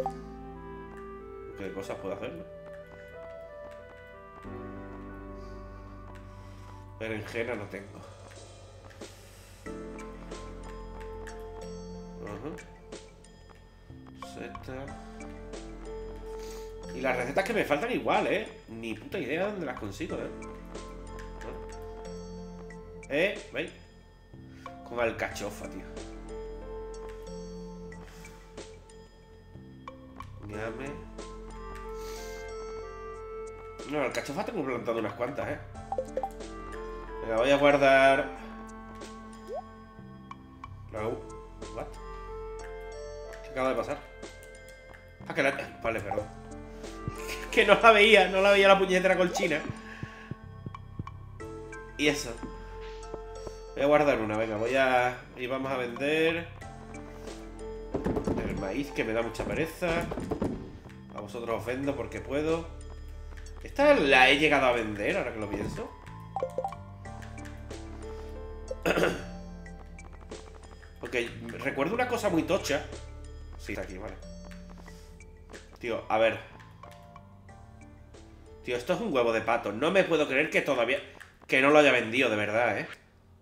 ¿Qué cosas puedo hacerlo? Berenjena no tengo. Uh-huh. Seta. Y las recetas que me faltan igual, ¿eh? Ni puta idea de dónde las consigo, ¿eh? ¿Eh? ¿Eh? ¿Veis? Con alcachofa, tío. Ñame. No, alcachofa tengo plantado unas cuantas, ¿eh? Venga, voy a guardar... No. ¿What? ¿Qué acaba de pasar? Ah, que la... Vale, perdón. Que no la veía, no la veía la puñetera colchina. Y eso. Voy a guardar una, venga, voy a... Y vamos a vender... el maíz, que me da mucha pereza. A vosotros os vendo porque puedo. Esta la he llegado a vender, ahora que lo pienso. Porque recuerdo una cosa muy tocha. Sí, está aquí, vale. Tío, a ver. Tío, esto es un huevo de pato. No me puedo creer que todavía... Que no lo haya vendido, de verdad, ¿eh?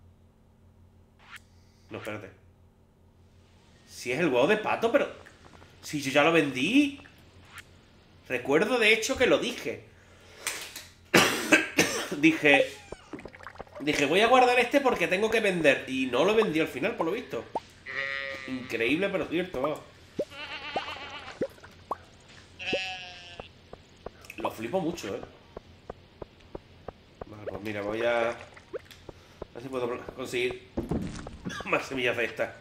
No, espérate. Si es el huevo de pato, pero... Si yo ya lo vendí. Recuerdo, de hecho, que lo dije. Dije... Dije, voy a guardar este porque tengo que vender. Y no lo vendí al final, por lo visto. Increíble, pero cierto, vamos. Lo flipo mucho, ¿eh? Vale, pues mira, voy a... A ver si puedo conseguir más semillas de estas.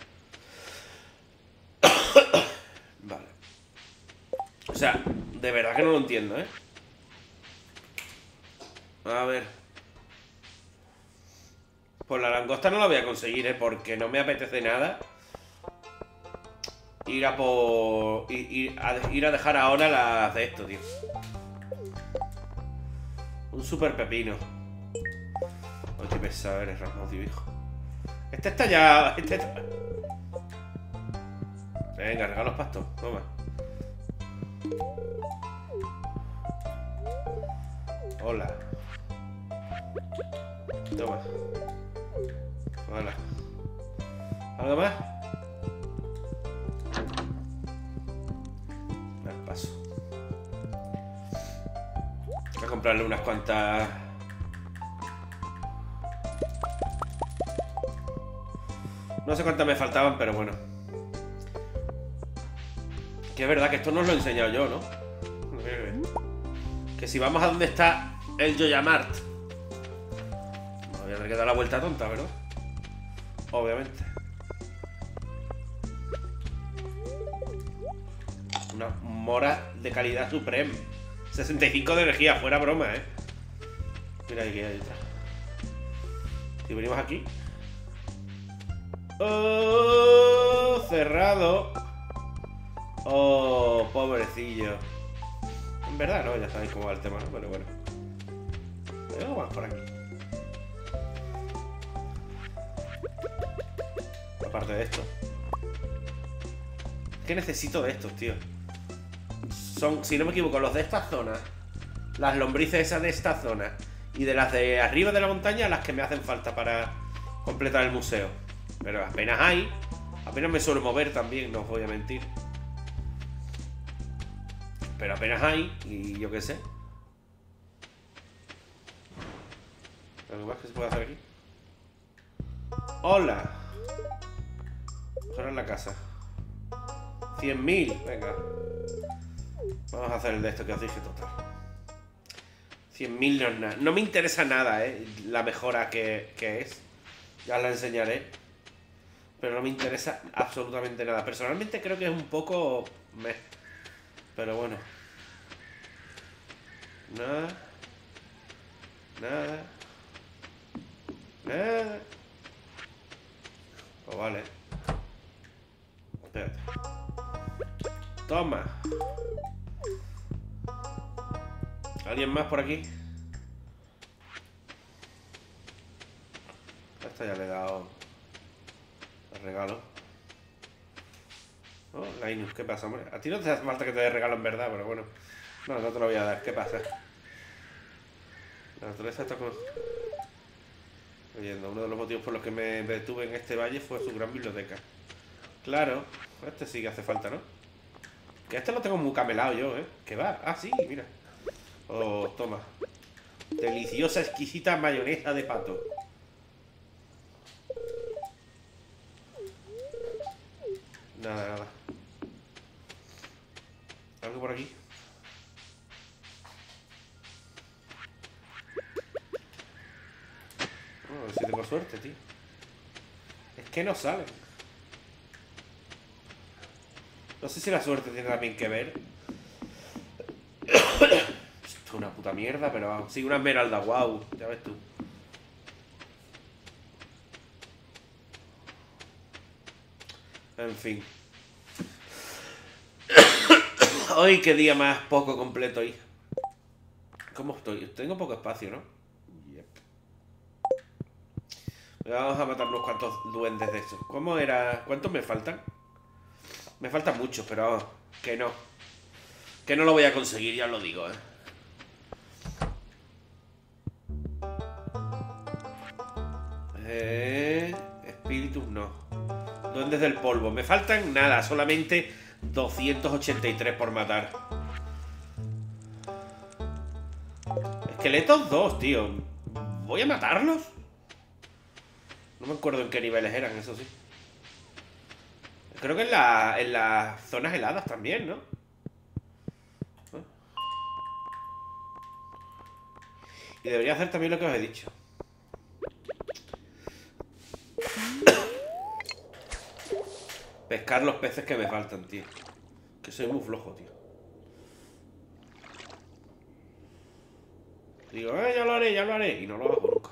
Vale. O sea, de verdad que no lo entiendo, ¿eh? A ver. Pues la langosta no la voy a conseguir, ¿eh? Porque no me apetece nada ir a por... Ir, ir, a, ir a dejar ahora las de esto, tío. Un super pepino. Oye, qué pesado eres, Ramón, tío, hijo. Este está ya... Este está... Venga, regalo los pastos. Toma. Hola. Toma. Hola. ¿Algo más? Al paso. Voy a comprarle unas cuantas... No sé cuántas me faltaban, pero bueno. Que es verdad que esto no os lo he enseñado yo, ¿no? Que si vamos a donde está el Yoyamart. Voy a tener que dar la vuelta tonta, ¿verdad? Obviamente. Una mora de calidad suprema. sesenta y cinco de energía, fuera broma, ¿eh? Mira, aquí hay otra. Si venimos aquí. ¡Oh! Cerrado. ¡Oh! Pobrecillo. En verdad, no, ya sabéis cómo va el tema, ¿no? Pero bueno. Vamos más por aquí. Aparte de esto. Es que necesito de estos, tío. Son, si no me equivoco, los de esta zona. Las lombrices esas de esta zona. Y de las de arriba de la montaña, las que me hacen falta para completar el museo. Pero apenas hay. Apenas me suelo mover también, no os voy a mentir. Pero apenas hay, y yo qué sé. ¿Algo más que se puede hacer aquí? ¡Hola! Mejorar la casa. cien mil, venga. Vamos a hacer el de esto que os dije total. cien mil no es nada. No me interesa nada, eh. La mejora que, que es. Ya os la enseñaré. Pero no me interesa absolutamente nada. Personalmente creo que es un poco... meh. Pero bueno. Nada. Nada. Nada. Pues vale. Espérate. Toma. ¿Alguien más por aquí? A esta ya le he dado el regalo. Oh, Linus, ¿qué pasa, hombre? A ti no te hace falta que te dé regalo en verdad, pero bueno. No, no te lo voy a dar. ¿Qué pasa? La naturaleza está con... Oyendo, uno de los motivos por los que me detuve en este valle fue su gran biblioteca. Claro, este sí que hace falta, ¿no? Que este lo tengo muy camelado yo, ¿eh? ¿Qué va? Ah, sí, mira. Oh, toma. Deliciosa, exquisita mayonesa de pato. Nada, nada. ¿Algo por aquí? Oh, a ver si tengo suerte, tío. Es que no salen. No sé si la suerte tiene también que ver. Esto es una puta mierda, pero sí, una esmeralda, wow. Ya ves tú. En fin. Hoy qué día más poco completo hoy. ¿Cómo estoy? Tengo poco espacio, ¿no? Yep. Vamos a matar unos cuantos duendes de estos. ¿Cómo era? ¿Cuántos me faltan? Me faltan muchos, pero vamos, que no. Que no lo voy a conseguir, ya lo digo, ¿eh? Eh... Espíritus no. Duendes del polvo. Me faltan nada, solamente doscientos ochenta y tres por matar. Esqueletos dos, tío. ¿Voy a matarlos? No me acuerdo en qué niveles eran, eso sí. Creo que en, la, en las zonas heladas también, ¿no? Y debería hacer también lo que os he dicho. Pescar los peces que me faltan, tío. Que soy muy flojo, tío. Digo, eh, ya lo haré, ya lo haré. Y no lo hago nunca.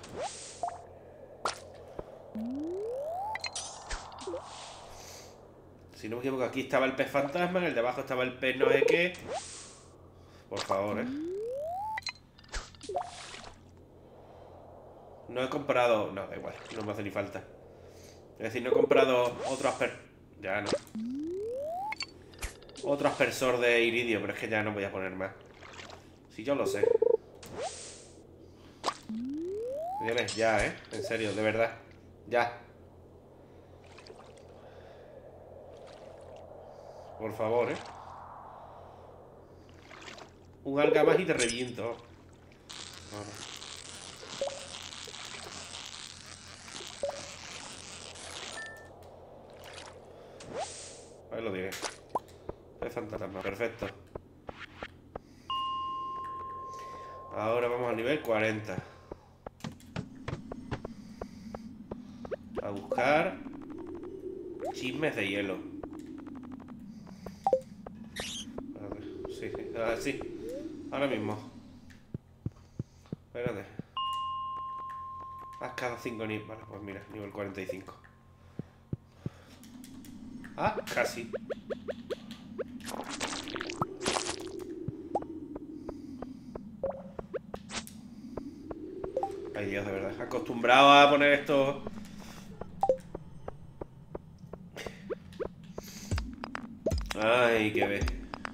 Si no me equivoco, aquí estaba el pez fantasma. En el de abajo estaba el pez no sé qué. Por favor, eh. No he comprado... No, da igual, no me hace ni falta. Es decir, no he comprado otro asper... Ya no. Otro aspersor de iridio, pero es que ya no voy a poner más. Si yo lo sé. Señores, ya, ¿eh? En serio, de verdad. Ya. Por favor, ¿eh? Un alga más y te reviento. Ahora. Ahí lo diré. Es fantasma, perfecto. Ahora vamos al nivel cuarenta. A buscar chismes de hielo. A ver, sí, sí, ah, sí. Ahora mismo. Espérate. Haz cada cinco niveles. Vale, pues mira, nivel cuarenta y cinco. Ah, casi. Ay, Dios, de verdad. Acostumbrado a poner esto. Ay, qué ve.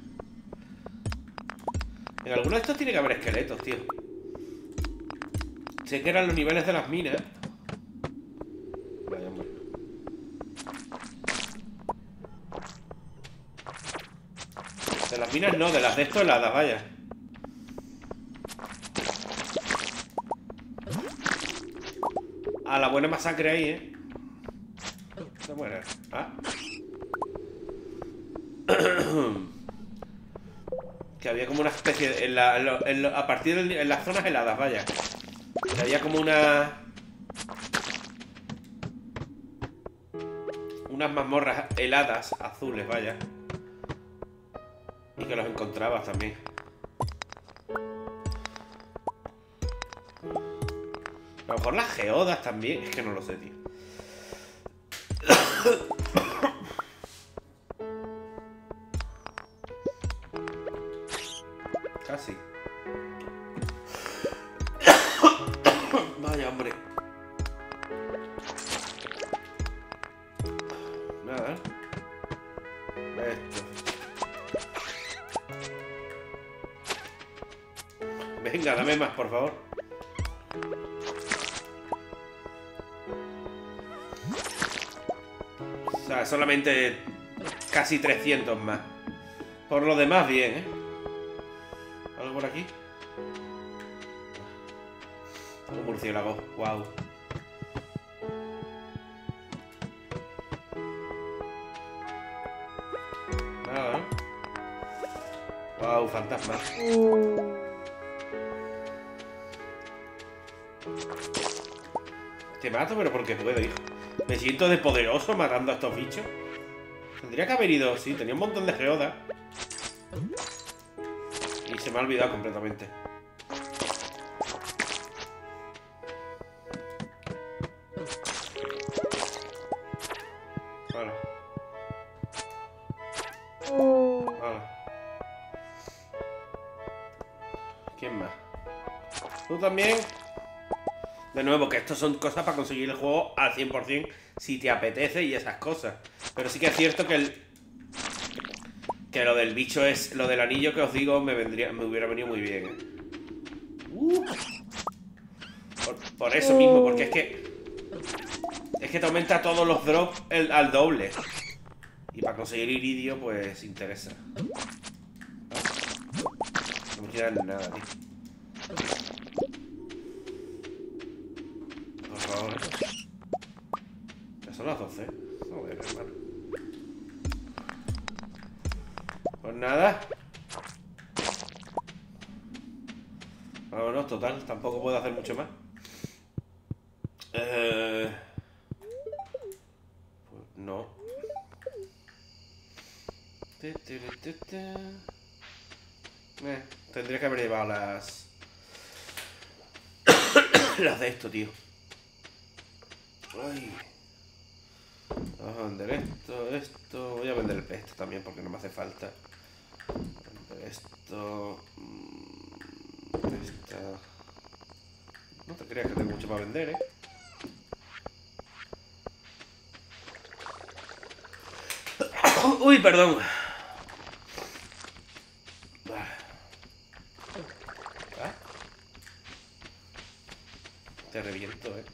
En alguno de estos tiene que haber esqueletos, tío. Sé que eran los niveles de las minas. Vaya, hombre. De las minas no, de las de estos heladas, vaya. A la buena masacre ahí, ¿eh? Se muere. Ah. Que había como una especie de, en la, en lo, en lo, a partir de en las zonas heladas, vaya. Que había como una... Unas mazmorras heladas, azules, vaya. Y que los encontrabas también. A lo mejor las geodas también. Es que no lo sé, tío. Casi. Vaya, hombre. Nada. Esto. Venga, dame más, por favor. O sea, solamente casi trescientos más. Por lo demás, bien, ¿eh? ¿Algo por aquí? Un murciélago, wow. Nada, ¿no? Wow, fantasma. Te mato, pero porque puedo, hijo. Me siento de poderoso matando a estos bichos. Tendría que haber ido, sí, tenía un montón de geodas. Y se me ha olvidado completamente. Bueno. Vale. ¿Quién más? ¿Tú también? De nuevo, que estos son cosas para conseguir el juego al cien por cien si te apetece y esas cosas. Pero sí que es cierto que el... Que lo del bicho es... Lo del anillo que os digo me vendría... Me hubiera venido muy bien, ¿eh? Uh. Por, por eso mismo, porque es que... Es que te aumenta todos los drops el, al doble. Y para conseguir iridio, pues interesa. No me queda nada, tío. Por favor. Ya son las doce. Joder, hermano. Pues nada. Vámonos, total. Tampoco puedo hacer mucho más. Eh... Pues no. Eh, tendría que haber llevado las... las de esto, tío. Ay. Vamos a vender esto, esto... Voy a vender el pesto también porque no me hace falta. Vender esto... Esta... No te creas que tengo mucho para vender, ¿eh? Uy, perdón. ¿Ah? Te reviento, ¿eh?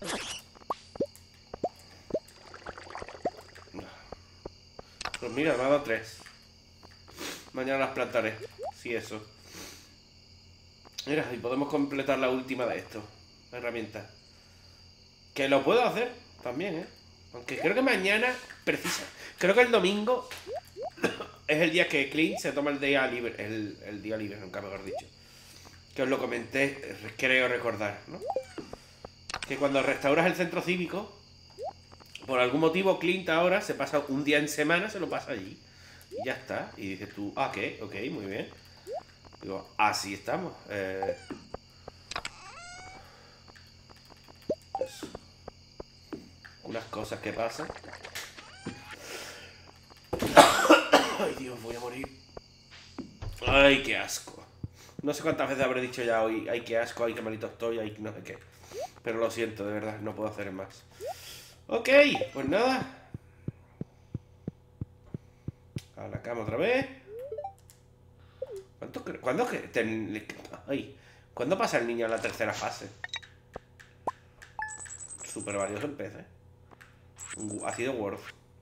Pues mira, me ha dado tres. Mañana las plantaré. Sí, eso. Mira, y podemos completar la última de esto. La herramienta. Que lo puedo hacer también, ¿eh? Aunque creo que mañana precisa. Creo que el domingo es el día que Clint se toma el día libre. El, el día libre, nunca mejor dicho. Que os lo comenté, creo recordar, ¿no? Que cuando restauras el centro cívico, por algún motivo Clint ahora se pasa un día en semana, se lo pasa allí. Y ya está. Y dices tú, ah, ok, ok, muy bien. Digo, así estamos. Eh... Pues, unas cosas que pasan. Ay, Dios, voy a morir. Ay, qué asco. No sé cuántas veces habré dicho ya hoy, ay, qué asco, ay, qué malito estoy, ay, no sé qué. Pero lo siento, de verdad, no puedo hacer más. Ok, pues nada. A la cama otra vez. ¿Cuánto cre- ¿Cuándo, que ten- ay, ¿Cuándo pasa el niño a la tercera fase? Súper valioso el pez, eh. Ha sido worth.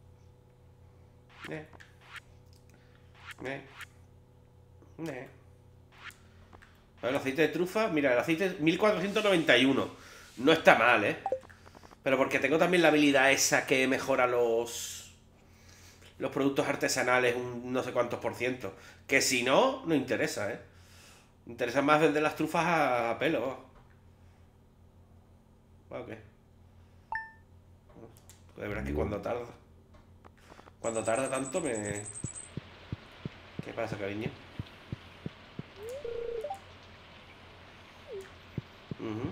Eh. Eh. Eh. A ver, el aceite de trufa. Mira, el aceite es mil cuatrocientos noventa y uno. No está mal, ¿eh? Pero porque tengo también la habilidad esa que mejora los... Los productos artesanales un no sé cuántos por ciento. Que si no, no interesa, ¿eh? Interesa más vender las trufas a, a pelo. Ok. De verdad que cuando tarda... Cuando tarda tanto me... ¿Qué pasa, cariño? Uh-huh.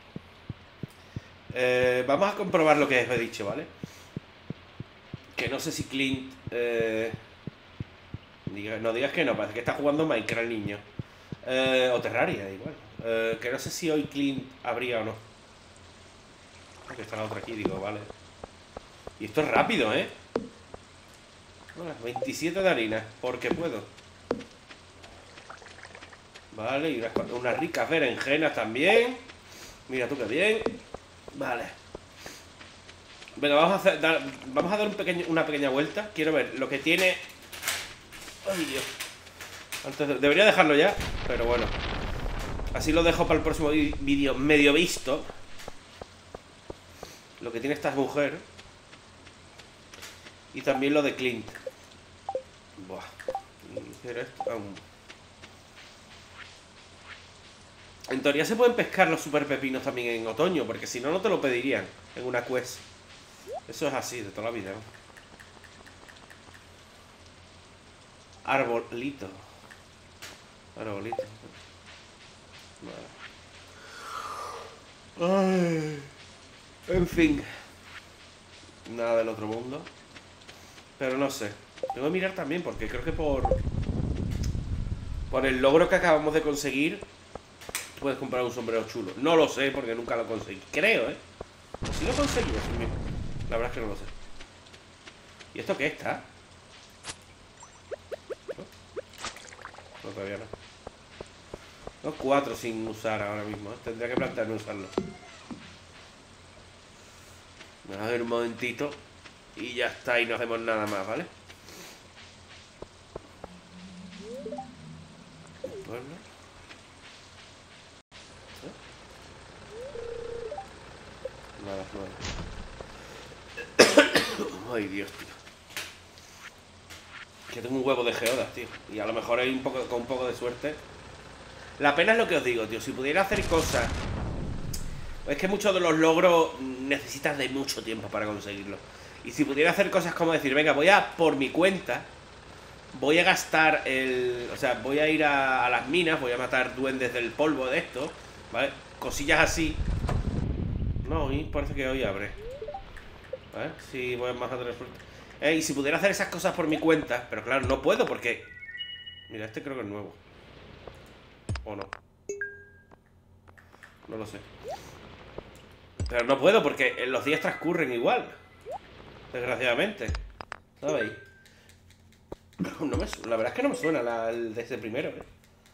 eh, vamos a comprobar lo que os he dicho, ¿vale? Que no sé si Clint... Eh, diga, no digas que no, parece que está jugando Minecraft el niño. Eh, o Terraria, igual. Eh, que no sé si hoy Clint habría o no. Porque está la otra aquí, digo, vale. Y esto es rápido, ¿eh? Bueno, veintisiete de harina, porque puedo. Vale, y unas, unas ricas berenjenas también. Mira tú qué bien. Vale. Venga, vamos a hacer, dar, vamos a dar un pequeño, una pequeña vuelta. Quiero ver lo que tiene... Ay, Dios. Antes de, debería dejarlo ya, pero bueno. Así lo dejo para el próximo vídeo medio visto. Lo que tiene esta mujer. Y también lo de Clint. Buah. Pero esto aún... En teoría se pueden pescar los super pepinos también en otoño, porque si no, no te lo pedirían en una quest. Eso es así, de toda la vida, ¿no? Arbolito. Arbolito. Vale. Ay. En fin. Nada del otro mundo. Pero no sé. Tengo que mirar también, porque creo que por... Por el logro que acabamos de conseguir, puedes comprar un sombrero chulo. No lo sé porque nunca lo conseguí. Creo, ¿eh? Si lo conseguí, sí, la verdad es que no lo sé. ¿Y esto qué está? ¿No? No, todavía no. No, cuatro sin usar ahora mismo, ¿eh? Tendría que plantearme usarlo. Vamos a ver un momentito. Y ya está, y no hacemos nada más, ¿vale? Pues no. ¿Eh? Nada, nada. Ay, Dios, tío. Que tengo un huevo de geodas, tío. Y a lo mejor hay un poco, con un poco de suerte. La pena es lo que os digo, tío. Si pudiera hacer cosas... Es que muchos de los logros necesitas de mucho tiempo para conseguirlos. Y si pudiera hacer cosas como decir, venga, voy a, por mi cuenta, voy a gastar el... O sea, voy a ir a, a las minas, voy a matar duendes del polvo de esto, ¿vale? Cosillas así. No, hoy parece que hoy abre. ¿Vale? Sí, voy a más a tener suerte. Eh, y si pudiera hacer esas cosas por mi cuenta, pero claro, no puedo porque... Mira, este creo que es nuevo. ¿O no? No lo sé. Pero no puedo porque los días transcurren igual. Desgraciadamente. ¿Sabéis? No me, la verdad es que no me suena la, el de ese primero, ¿eh?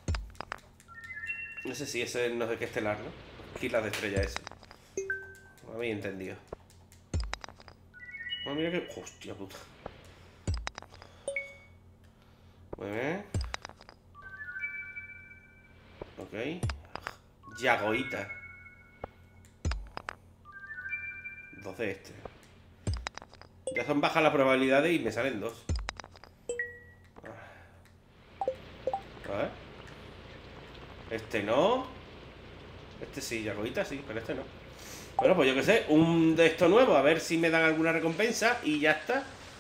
No sé si ese no sé qué estelar, ¿no? Kilas de estrella ese. No había entendido. Ah, mira que... Hostia puta. Muy bien. Ok. Yagoita. Dos de este. Ya son bajas las probabilidades y me salen dos. A ver. Este no. Este sí, Yagoita sí, pero este no. Bueno, pues yo qué sé, un de estos nuevos. A ver si me dan alguna recompensa y ya está.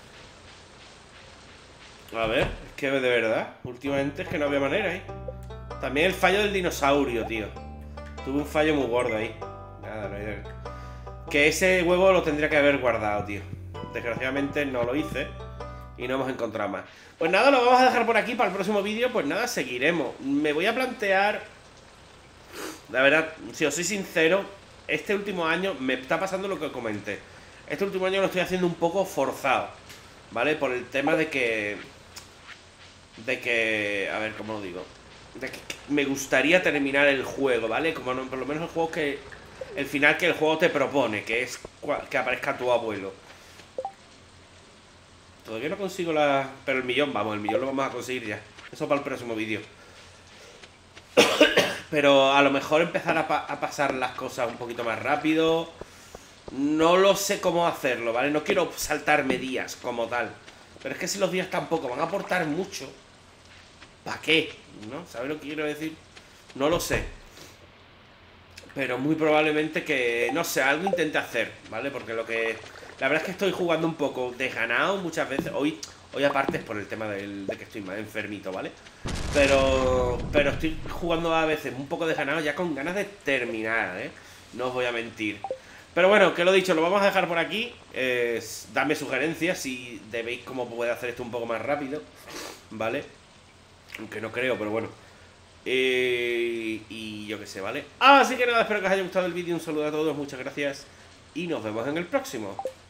A ver, es que de verdad, últimamente es que no había manera, ¿eh? También el fallo del dinosaurio, tío. Tuve un fallo muy gordo ahí. Nada, no hay de... Que ese huevo lo tendría que haber guardado, tío. Desgraciadamente no lo hice y no hemos encontrado más. Pues nada, lo vamos a dejar por aquí para el próximo vídeo. Pues nada, seguiremos. Me voy a plantear... La verdad, si os soy sincero, este último año me está pasando lo que comenté. Este último año lo estoy haciendo un poco forzado, ¿vale? Por el tema de que... De que... A ver, ¿cómo lo digo? De que me gustaría terminar el juego, ¿vale? Como no, por lo menos el juego que... El final que el juego te propone, que es que aparezca tu abuelo. Todavía no consigo la... Pero el millón, vamos, el millón lo vamos a conseguir ya. Eso para el próximo vídeo. Pero a lo mejor empezar a, pa a pasar las cosas un poquito más rápido. No lo sé cómo hacerlo, ¿vale? No quiero saltarme días como tal. Pero es que si los días tampoco van a aportar mucho, ¿para qué? ¿No? ¿Sabes lo que quiero decir? No lo sé. Pero muy probablemente que, no sé, algo intente hacer, ¿vale? Porque lo que... La verdad es que estoy jugando un poco desganado muchas veces. Hoy, hoy aparte es por el tema del, de que estoy más enfermito, ¿vale? Pero, pero estoy jugando a veces un poco desganado ya con ganas de terminar, ¿eh? No os voy a mentir. Pero bueno, que lo dicho, lo vamos a dejar por aquí. Eh, dame sugerencias si veis cómo puedo hacer esto un poco más rápido, ¿vale? Aunque no creo, pero bueno. Eh, y yo qué sé, ¿vale? Así que nada, espero que os haya gustado el vídeo. Un saludo a todos, muchas gracias. Y nos vemos en el próximo.